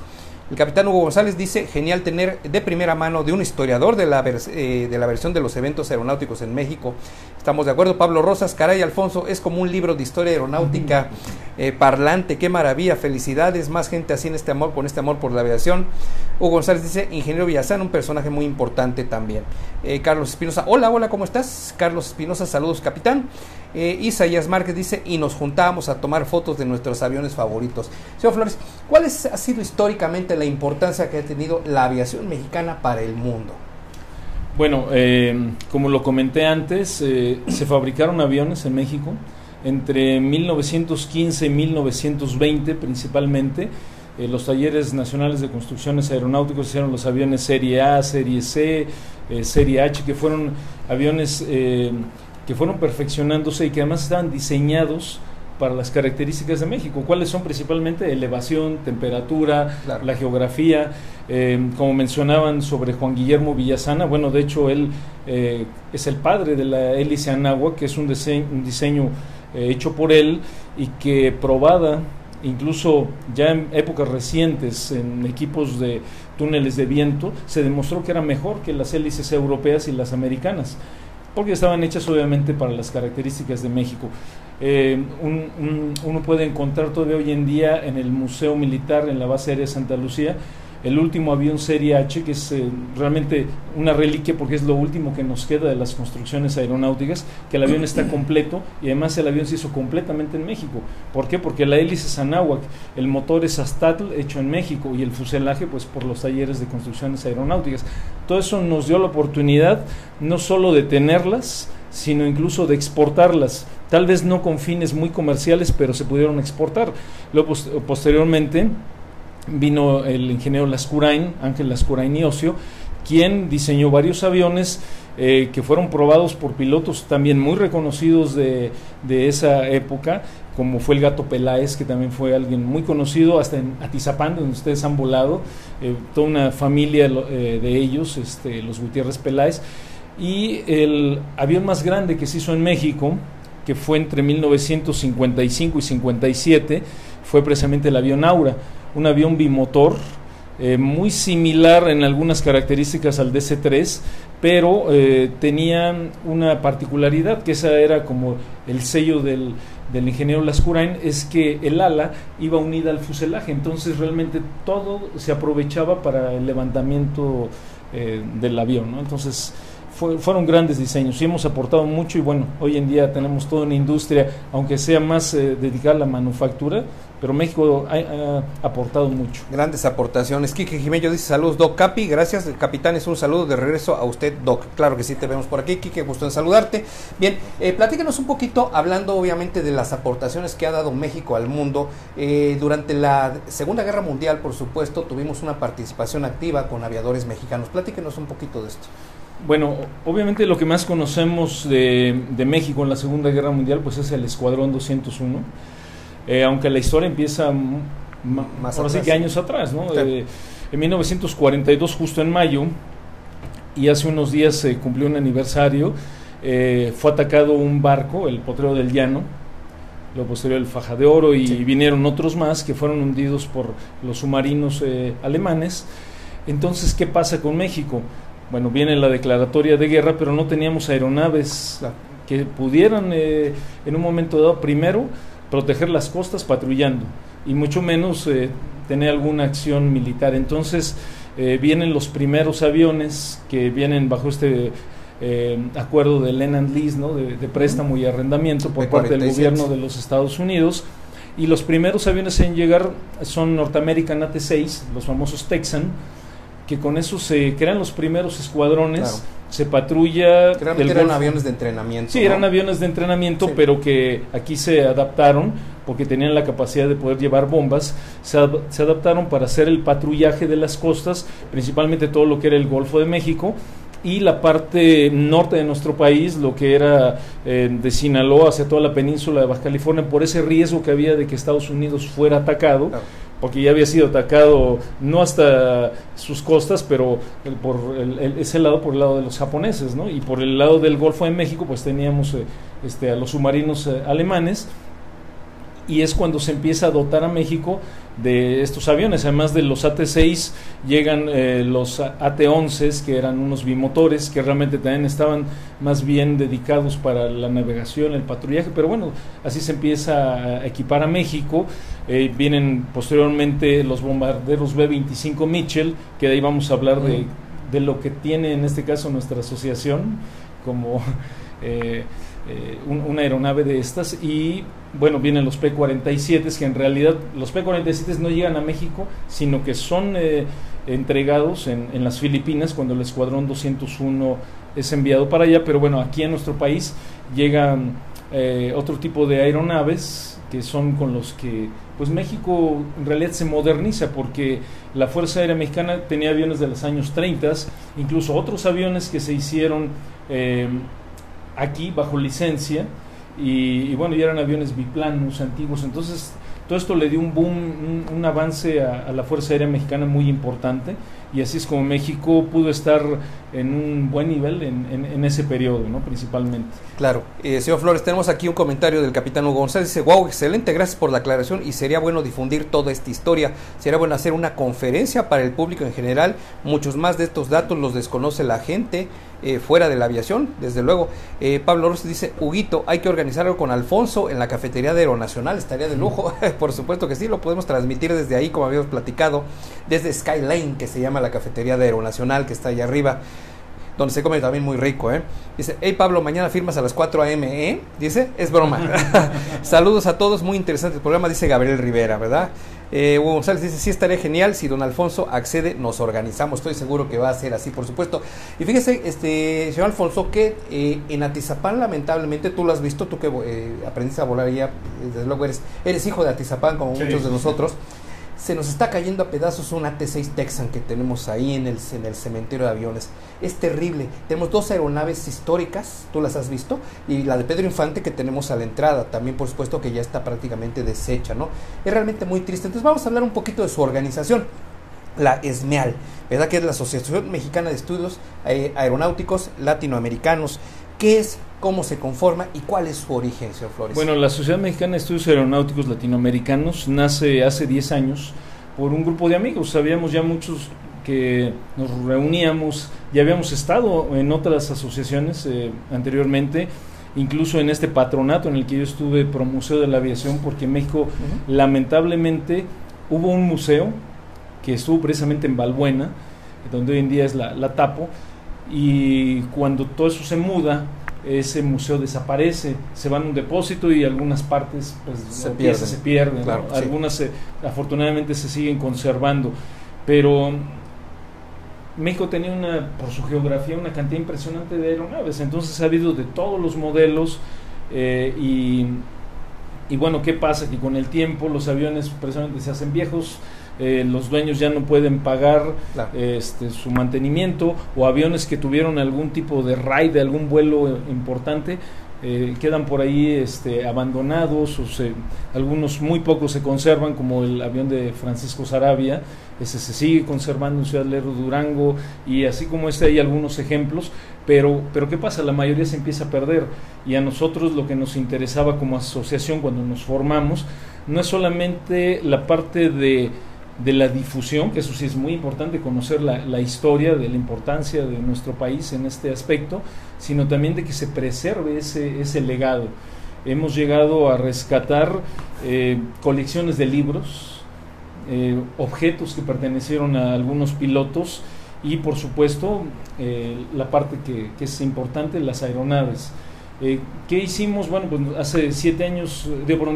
El capitán Hugo González dice, genial tener de primera mano de un historiador de la versión de los eventos aeronáuticos en México. Estamos de acuerdo. Pablo Rosas, caray Alfonso, es como un libro de historia aeronáutica parlante, qué maravilla, felicidades, más gente así en con este amor por la aviación. Hugo González dice, ingeniero Villazán, un personaje muy importante también. Carlos Espinosa, hola, ¿cómo estás? Carlos Espinosa, saludos capitán. Isaías Márquez dice, y nos juntábamos a tomar fotos de nuestros aviones favoritos. Señor Flores, ¿cuál ha sido históricamente la importancia que ha tenido la aviación mexicana para el mundo? Bueno, como lo comenté antes, se fabricaron aviones en México entre 1915 y 1920 principalmente. Los talleres nacionales de construcciones aeronáuticas hicieron los aviones Serie A, Serie C, Serie H, que fueron aviones que fueron perfeccionándose y que además estaban diseñados para las características de México. ¿Cuáles son? Principalmente elevación, temperatura, claro, la geografía, como mencionaban sobre Juan Guillermo Villazana. Bueno, de hecho él es el padre de la hélice Anáhuac, que es un diseño hecho por él y que probada incluso ya en épocas recientes en equipos de túneles de viento se demostró que era mejor que las hélices europeas y las americanas, porque estaban hechas obviamente para las características de México. Uno puede encontrar todavía hoy en día en el Museo Militar, en la base aérea de Santa Lucía, el último avión Serie H, que es realmente una reliquia porque es lo último que nos queda de las construcciones aeronáuticas, que el avión está completo y además el avión se hizo completamente en México. ¿Por qué? Porque la hélice es Anáhuac, el motor es Aztatl, hecho en México, y el fuselaje pues por los talleres de construcciones aeronáuticas. Todo eso nos dio la oportunidad no solo de tenerlas, sino incluso de exportarlas, tal vez no con fines muy comerciales, pero se pudieron exportar. Luego posteriormente vino el ingeniero Lascurain, Ángel Lascurain y Ocio, quien diseñó varios aviones que fueron probados por pilotos también muy reconocidos de esa época, como fue el Gato Peláez, que también fue alguien muy conocido, hasta en Atizapán, donde ustedes han volado, toda una familia de ellos, los Gutiérrez Peláez. Y el avión más grande que se hizo en México, que fue entre 1955 y 57, fue precisamente el avión Aura, un avión bimotor, muy similar en algunas características al DC-3, pero tenía una particularidad, que esa era como el sello del ingeniero Lascurain, es que el ala iba unida al fuselaje, entonces realmente todo se aprovechaba para el levantamiento del avión, ¿no? Entonces fueron grandes diseños y hemos aportado mucho, y bueno, hoy en día tenemos toda una industria, aunque sea más dedicada a la manufactura, pero México ha aportado mucho. Grandes aportaciones. Quique Jiménez dice, saludos Doc Capi, gracias, el capitán, es un saludo de regreso a usted Doc. Claro que sí, te vemos por aquí, Quique, gusto en saludarte. Bien, platícanos un poquito, hablando obviamente de las aportaciones que ha dado México al mundo. Durante la Segunda Guerra Mundial, por supuesto, tuvimos una participación activa con aviadores mexicanos. Platíquenos un poquito de esto. Bueno, obviamente lo que más conocemos de México en la Segunda Guerra Mundial pues es el Escuadrón 201, aunque la historia empieza más ahora sí que años atrás, ¿no? Sí. En 1942, justo en mayo, y hace unos días se cumplió un aniversario, fue atacado un barco, el Potrero del Llano, luego posterior el Faja de Oro, y sí, vinieron otros más que fueron hundidos por los submarinos alemanes. Entonces, ¿qué pasa con México? Bueno, viene la declaratoria de guerra, pero no teníamos aeronaves que pudieran en un momento dado, primero, proteger las costas patrullando, y mucho menos tener alguna acción militar. Entonces vienen los primeros aviones que vienen bajo este acuerdo de Lend-Lease, ¿no? de préstamo y arrendamiento por parte del gobierno de los Estados Unidos, y los primeros aviones en llegar son Norteamerican AT-6, los famosos Texan, que con eso se crean los primeros escuadrones, claro, se patrulla... Eran aviones de entrenamiento. Sí, ¿no? Eran aviones de entrenamiento, sí, pero que aquí se adaptaron, porque tenían la capacidad de poder llevar bombas, se adaptaron para hacer el patrullaje de las costas, principalmente todo lo que era el Golfo de México, y la parte norte de nuestro país, lo que era de Sinaloa hacia toda la península de Baja California, por ese riesgo que había de que Estados Unidos fuera atacado, claro, porque ya había sido atacado no hasta sus costas, pero por ese lado, por el lado de los japoneses, ¿no? Y por el lado del Golfo de México pues teníamos a los submarinos alemanes, y es cuando se empieza a dotar a México de estos aviones. Además de los AT-6 llegan los AT-11, que eran unos bimotores que realmente también estaban más bien dedicados para la navegación, el patrullaje, pero bueno, así se empieza a equipar a México. Vienen posteriormente los bombarderos B-25 Mitchell, que de ahí vamos a hablar de lo que tiene en este caso nuestra asociación como una aeronave de estas. Y bueno, vienen los P-47, que en realidad los P-47 no llegan a México, sino que son entregados en las Filipinas cuando el Escuadrón 201 es enviado para allá. Pero bueno, aquí en nuestro país llegan otro tipo de aeronaves que son con los que pues México en realidad se moderniza, porque la Fuerza Aérea Mexicana tenía aviones de los años 30, incluso otros aviones que se hicieron aquí bajo licencia, y bueno, ya eran aviones biplanos antiguos. Entonces todo esto le dio un boom, un avance a la Fuerza Aérea Mexicana muy importante, y así es como México pudo estar en un buen nivel en ese periodo, ¿no? Principalmente. Claro. Señor Flores, tenemos aquí un comentario del capitán Hugo González. Dice: wow, excelente, gracias por la aclaración, y sería bueno difundir toda esta historia. Sería bueno hacer una conferencia para el público en general. Muchos más de estos datos los desconoce la gente fuera de la aviación, desde luego. Pablo Rossi dice: Huguito, hay que organizarlo con Alfonso en la cafetería de Aeronacional, estaría de lujo. Por supuesto que sí, lo podemos transmitir desde ahí, como habíamos platicado, desde Skyline, que se llama la cafetería de Aeronacional, que está allá arriba, donde se come también muy rico, Dice: hey Pablo, mañana firmas a las 4 a.m., Dice: es broma. Saludos a todos, muy interesante el programa, dice Gabriel Rivera, ¿verdad? Hugo González dice: sí, estaría genial, si don Alfonso accede, nos organizamos. Estoy seguro que va a ser así, por supuesto. Y fíjese, señor Alfonso, que en Atizapán, lamentablemente, tú lo has visto, tú que aprendiste a volar ya, desde luego eres hijo de Atizapán, como muchos de nosotros. Se nos está cayendo a pedazos un AT-6 Texan que tenemos ahí en el cementerio de aviones. Es terrible. Tenemos 2 aeronaves históricas, tú las has visto, y la de Pedro Infante que tenemos a la entrada, también por supuesto que ya está prácticamente deshecha, ¿no? Es realmente muy triste. Entonces vamos a hablar un poquito de su organización, la ESMEAL, ¿verdad? Que es la Asociación Mexicana de Estudios Aeronáuticos Latinoamericanos. ¿Qué es? ¿Cómo se conforma? ¿Y cuál es su origen, señor Flores? Bueno, la Sociedad Mexicana de Estudios Aeronáuticos Latinoamericanos nace hace 10 años por un grupo de amigos. Sabíamos ya muchos que nos reuníamos, ya habíamos estado en otras asociaciones anteriormente, incluso en este patronato en el que yo estuve, Promuseo de la Aviación, porque en México lamentablemente hubo un museo que estuvo precisamente en Balbuena, donde hoy en día es la Tapo, y cuando todo eso se muda, ese museo desaparece, se va a un depósito y algunas partes pues, se pierden, claro, ¿no? Algunas afortunadamente se siguen conservando, pero México tenía por su geografía una cantidad impresionante de aeronaves. Entonces ha habido de todos los modelos, y bueno, ¿qué pasa? Que con el tiempo los aviones precisamente se hacen viejos, los dueños ya no pueden pagar su mantenimiento, o aviones que tuvieron algún tipo de raid, algún vuelo importante, quedan por ahí abandonados, algunos muy pocos se conservan, como el avión de Francisco Sarabia, ese se sigue conservando en Ciudad Lerdo, Durango, y así como hay algunos ejemplos, pero ¿qué pasa? La mayoría se empieza a perder, y a nosotros lo que nos interesaba como asociación cuando nos formamos no es solamente la parte de la difusión, que eso sí es muy importante, conocer la historia de la importancia de nuestro país en este aspecto, sino también de que se preserve ese legado. Hemos llegado a rescatar colecciones de libros, objetos que pertenecieron a algunos pilotos, y por supuesto la parte que es importante, las aeronaves. ¿Qué hicimos? Bueno, pues hace 10 años,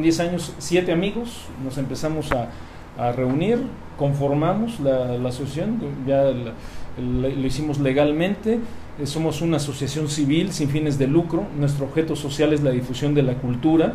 7 amigos, nos empezamos a reunir, conformamos la asociación, ya lo hicimos legalmente. Somos una asociación civil sin fines de lucro, nuestro objeto social es la difusión de la cultura,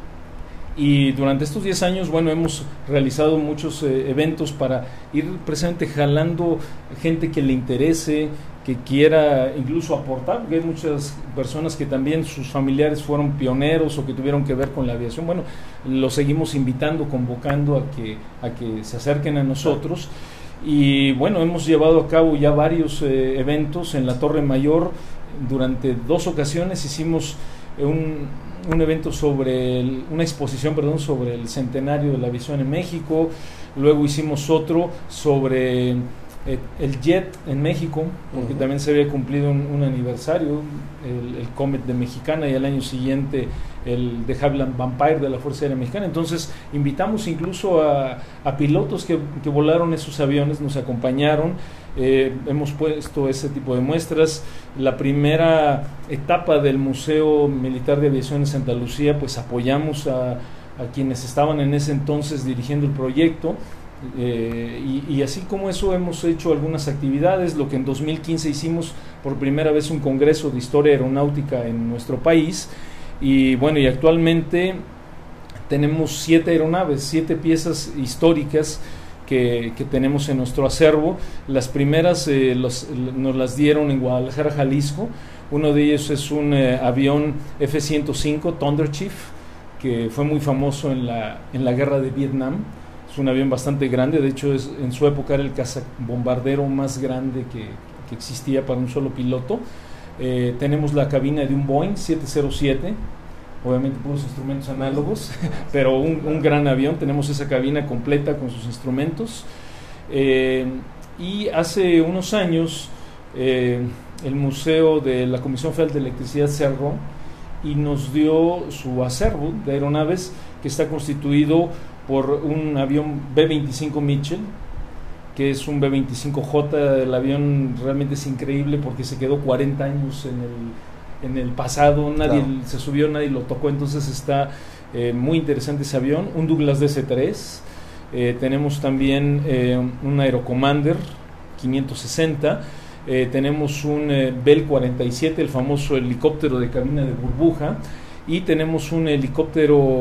y durante estos 10 años, bueno, hemos realizado muchos eventos para ir precisamente jalando gente que le interese, que quiera incluso aportar, porque hay muchas personas que también sus familiares fueron pioneros o que tuvieron que ver con la aviación. Bueno, los seguimos invitando, convocando a que se acerquen a nosotros, y bueno, hemos llevado a cabo ya varios eventos en la Torre Mayor. Durante 2 ocasiones hicimos un evento sobre una exposición, perdón, sobre el centenario de la aviación en México. Luego hicimos otro sobre el jet en México, porque también se había cumplido un aniversario, el Comet de Mexicana, y al año siguiente el de Havilland Vampire de la Fuerza Aérea Mexicana. Entonces invitamos incluso a pilotos que volaron esos aviones, nos acompañaron. Hemos puesto ese tipo de muestras. La primera etapa del Museo Militar de Aviación en Santa Lucía, pues apoyamos a quienes estaban en ese entonces dirigiendo el proyecto. Y así como eso hemos hecho algunas actividades. Lo que en 2015 hicimos por primera vez un congreso de historia aeronáutica en nuestro país, y bueno, y actualmente tenemos 7 aeronaves, 7 piezas históricas que tenemos en nuestro acervo. Las primeras nos las dieron en Guadalajara, Jalisco. Uno de ellos es un avión F-105 Thunder Chief, que fue muy famoso en la guerra de Vietnam. Es un avión bastante grande, de hecho en su época era el cazabombardero más grande que existía para un solo piloto. Tenemos la cabina de un Boeing 707, obviamente puros instrumentos análogos, pero un gran avión. Tenemos esa cabina completa con sus instrumentos. Y hace unos años el Museo de la Comisión Federal de Electricidad cerró y nos dio su acervo de aeronaves, que está constituido por un avión B-25 Mitchell, que es un B-25J. El avión realmente es increíble porque se quedó 40 años en el pasado, nadie se subió, nadie lo tocó, entonces está muy interesante ese avión. Un Douglas DC-3, tenemos también un Aerocommander 560, tenemos un Bell 47, el famoso helicóptero de cabina de burbuja, y tenemos un helicóptero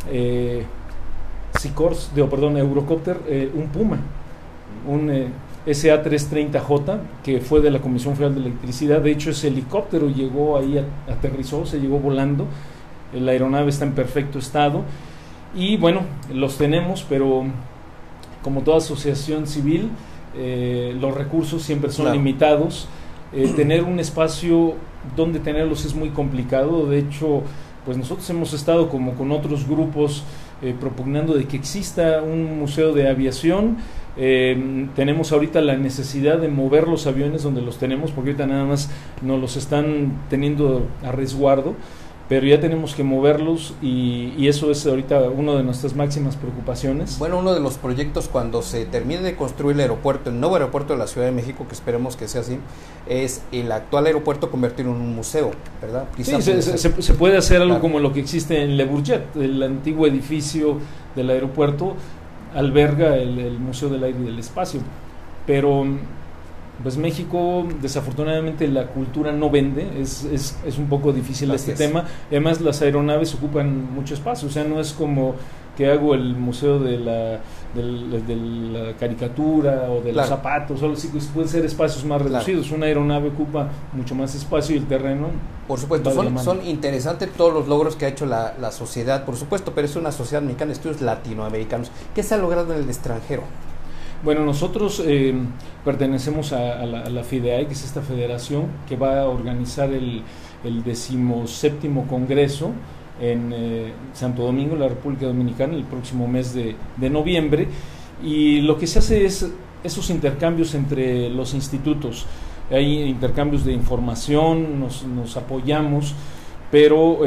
Eurocopter, un Puma, un SA-330J, que fue de la Comisión Federal de Electricidad. De hecho, ese helicóptero llegó ahí, aterrizó, se llegó volando. La aeronave está en perfecto estado. Y bueno, los tenemos, pero como toda asociación civil, los recursos siempre son limitados. Tener un espacio donde tenerlos es muy complicado. De hecho, pues nosotros hemos estado como con otros grupos propugnando de que exista un museo de aviación. Tenemos ahorita la necesidad de mover los aviones donde los tenemos, porque ahorita nada más nos los están teniendo a resguardo, pero ya tenemos que moverlos, y eso es ahorita una de nuestras máximas preocupaciones. Bueno, uno de los proyectos, cuando se termine de construir el aeropuerto, el nuevo aeropuerto de la Ciudad de México, que esperemos que sea así, es el actual aeropuerto convertirlo en un museo, ¿verdad? Sí, se puede hacer algo como lo que existe en Le Bourget. El antiguo edificio del aeropuerto alberga el Museo del Aire y del Espacio, pero pues México, desafortunadamente, la cultura no vende, es un poco difícil tema. Además, las aeronaves ocupan mucho espacio, o sea, no es como que hago el museo de la caricatura o de los zapatos, solo sí pueden ser espacios más reducidos. Una aeronave ocupa mucho más espacio, y el terreno, por supuesto, son interesantes todos los logros que ha hecho la sociedad, por supuesto, pero es una sociedad mexicana de estudios latinoamericanos. ¿Qué se ha logrado en el extranjero? Bueno, nosotros pertenecemos a la FIDEAI, que es esta federación que va a organizar el 17º Congreso en Santo Domingo, la República Dominicana, el próximo mes de noviembre. Y lo que se hace es esos intercambios entre los institutos. Hay intercambios de información, nos apoyamos, pero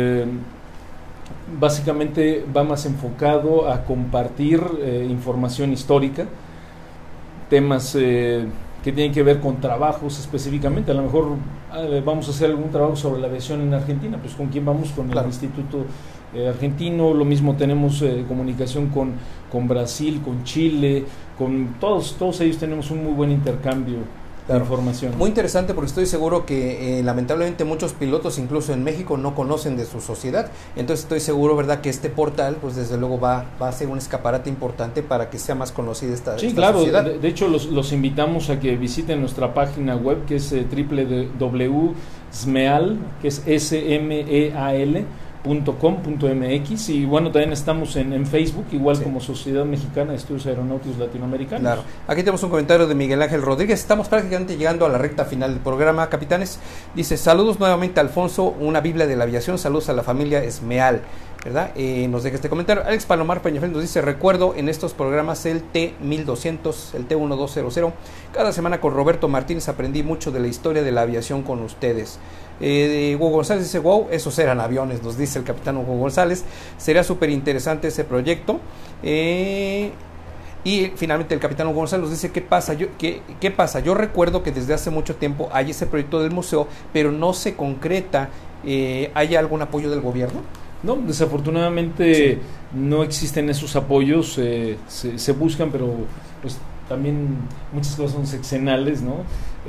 básicamente va más enfocado a compartir información histórica, temas que tienen que ver con trabajos específicamente. A lo mejor vamos a hacer algún trabajo sobre la aviación en Argentina, pues ¿con quién vamos? Con el Instituto Argentino. Lo mismo tenemos comunicación con Brasil, con Chile, con todos ellos tenemos un muy buen intercambio de información. Muy interesante, porque estoy seguro que lamentablemente muchos pilotos, incluso en México, no conocen de su sociedad. Entonces estoy seguro, ¿verdad?, que este portal, pues desde luego va a ser un escaparate importante para que sea más conocida esta sociedad. De hecho, los invitamos a que visiten nuestra página web, que es www.smeal, que es SMEAL.org, .com.mx y bueno, también estamos en Facebook, igual sí, como Sociedad Mexicana de Estudios Aeronáuticos Latinoamericanos. Claro. Aquí tenemos un comentario de Miguel Ángel Rodríguez. Estamos prácticamente llegando a la recta final del programa, capitanes. Dice, saludos nuevamente Alfonso, una Biblia de la aviación, saludos a la familia Esmeal, ¿verdad? Nos deja este comentario. Alex Palomar Peñafel nos dice, recuerdo en estos programas el T1200, el T1200, cada semana con Roberto Martínez aprendí mucho de la historia de la aviación con ustedes. Hugo González dice, wow, esos eran aviones, nos dice el capitán Hugo González, sería súper interesante ese proyecto. Y finalmente el capitán Hugo González nos dice, ¿qué pasa? ¿Qué pasa? Yo recuerdo que desde hace mucho tiempo hay ese proyecto del museo, pero no se concreta. ¿Hay algún apoyo del gobierno? No, desafortunadamente sí, no existen esos apoyos, se buscan, pero pues también muchas cosas son sexenales, ¿no?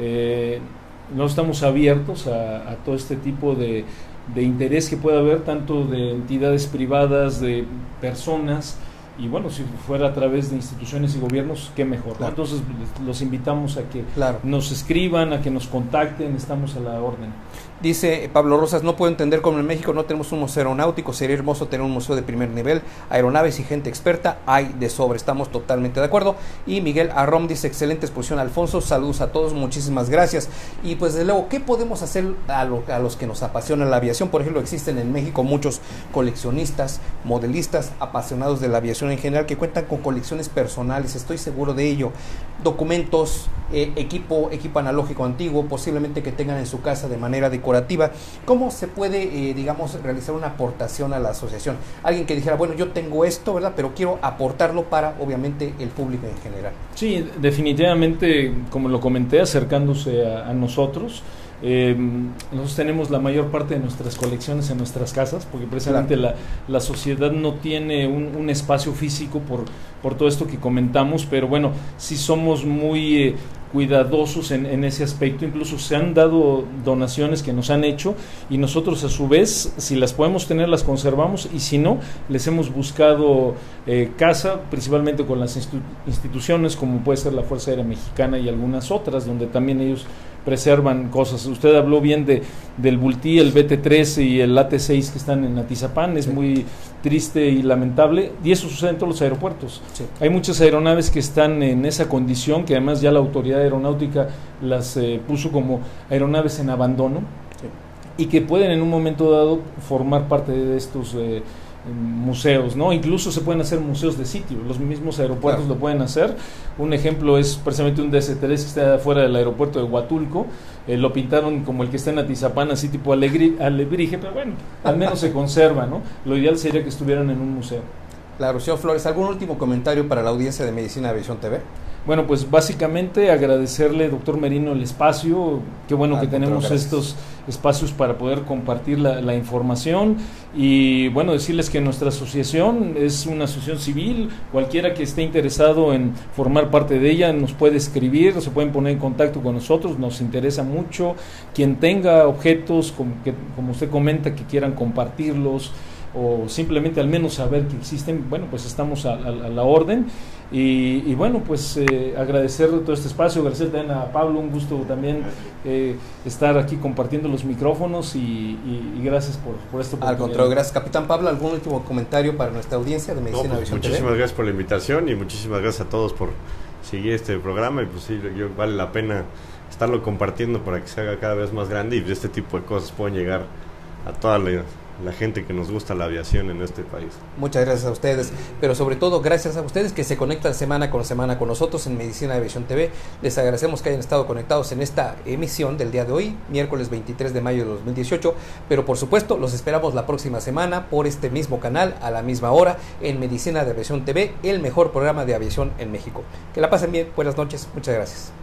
No estamos abiertos a todo este tipo de interés que pueda haber, tanto de entidades privadas, de personas, y bueno, si fuera a través de instituciones y gobiernos, qué mejor, ¿no? Claro. Entonces los invitamos a que claro, nos escriban, a que nos contacten, estamos a la orden. Dice Pablo Rosas, no puedo entender cómo en México no tenemos un museo aeronáutico, sería hermoso tener un museo de primer nivel, aeronaves y gente experta, hay de sobra, estamos totalmente de acuerdo. Y Miguel Arrom dice, excelente exposición Alfonso, saludos a todos, muchísimas gracias. Y pues desde luego, ¿qué podemos hacer a los que nos apasiona la aviación? Por ejemplo, existen en México muchos coleccionistas, modelistas, apasionados de la aviación en general, que cuentan con colecciones personales, estoy seguro de ello, documentos, equipo analógico antiguo, posiblemente que tengan en su casa de manera decorativa. ¿Cómo se puede, digamos, realizar una aportación a la asociación? Alguien que dijera, bueno, yo tengo esto, ¿verdad? Pero quiero aportarlo para, obviamente, el público en general. Sí, definitivamente, como lo comenté, acercándose a nosotros. Nosotros tenemos la mayor parte de nuestras colecciones en nuestras casas, porque precisamente claro, la sociedad no tiene un espacio físico por todo esto que comentamos, pero bueno, sí somos muy cuidadosos en ese aspecto. Incluso se han dado donaciones que nos han hecho y nosotros a su vez, si las podemos tener, las conservamos, y si no, les hemos buscado casa, principalmente con las instituciones como puede ser la Fuerza Aérea Mexicana y algunas otras, donde también ellos preservan cosas. Usted habló bien del Bultí, el BT-3 y el AT-6 que están en Atizapán, es muy triste y lamentable, y eso sucede en todos los aeropuertos. Sí. Hay muchas aeronaves que están en esa condición, que además ya la autoridad aeronáutica las puso como aeronaves en abandono, sí, y que pueden en un momento dado formar parte de estos museos, ¿no? Incluso se pueden hacer museos de sitio, los mismos aeropuertos claro, lo pueden hacer. Un ejemplo es precisamente un DC-3 que está fuera del aeropuerto de Huatulco, lo pintaron como el que está en Atizapán, así tipo alebrije, pero bueno, al menos se conserva, ¿no? Lo ideal sería que estuvieran en un museo. Claro, señor Flores, ¿algún último comentario para la audiencia de Medicina Aviación TV? Bueno, pues básicamente agradecerle, doctor Merino, el espacio. Qué bueno que tenemos estos espacios para poder compartir la información, y bueno, decirles que nuestra asociación es una asociación civil. Cualquiera que esté interesado en formar parte de ella nos puede escribir, se pueden poner en contacto con nosotros, nos interesa mucho. Quien tenga objetos, como usted comenta, que quieran compartirlos o simplemente al menos saber que existen, bueno, pues estamos a la orden. Y bueno, pues agradecer todo este espacio, agradecer también a Pablo, un gusto también estar aquí compartiendo los micrófonos, y gracias por esto. Al contrario, gracias, capitán Pablo. ¿Algún último comentario para nuestra audiencia de Medicina Aviación TV? Muchísimas gracias por la invitación y muchísimas gracias a todos por seguir este programa, y pues sí, vale la pena estarlo compartiendo para que se haga cada vez más grande y este tipo de cosas puedan llegar a toda la gente que nos gusta la aviación en este país. Muchas gracias a ustedes, pero sobre todo gracias a ustedes que se conectan semana con nosotros en Medicina Aviación TV. Les agradecemos que hayan estado conectados en esta emisión del día de hoy, miércoles 23 de mayo de 2018, pero por supuesto los esperamos la próxima semana por este mismo canal, a la misma hora, en Medicina de Aviación TV, el mejor programa de aviación en México. Que la pasen bien, buenas noches, muchas gracias.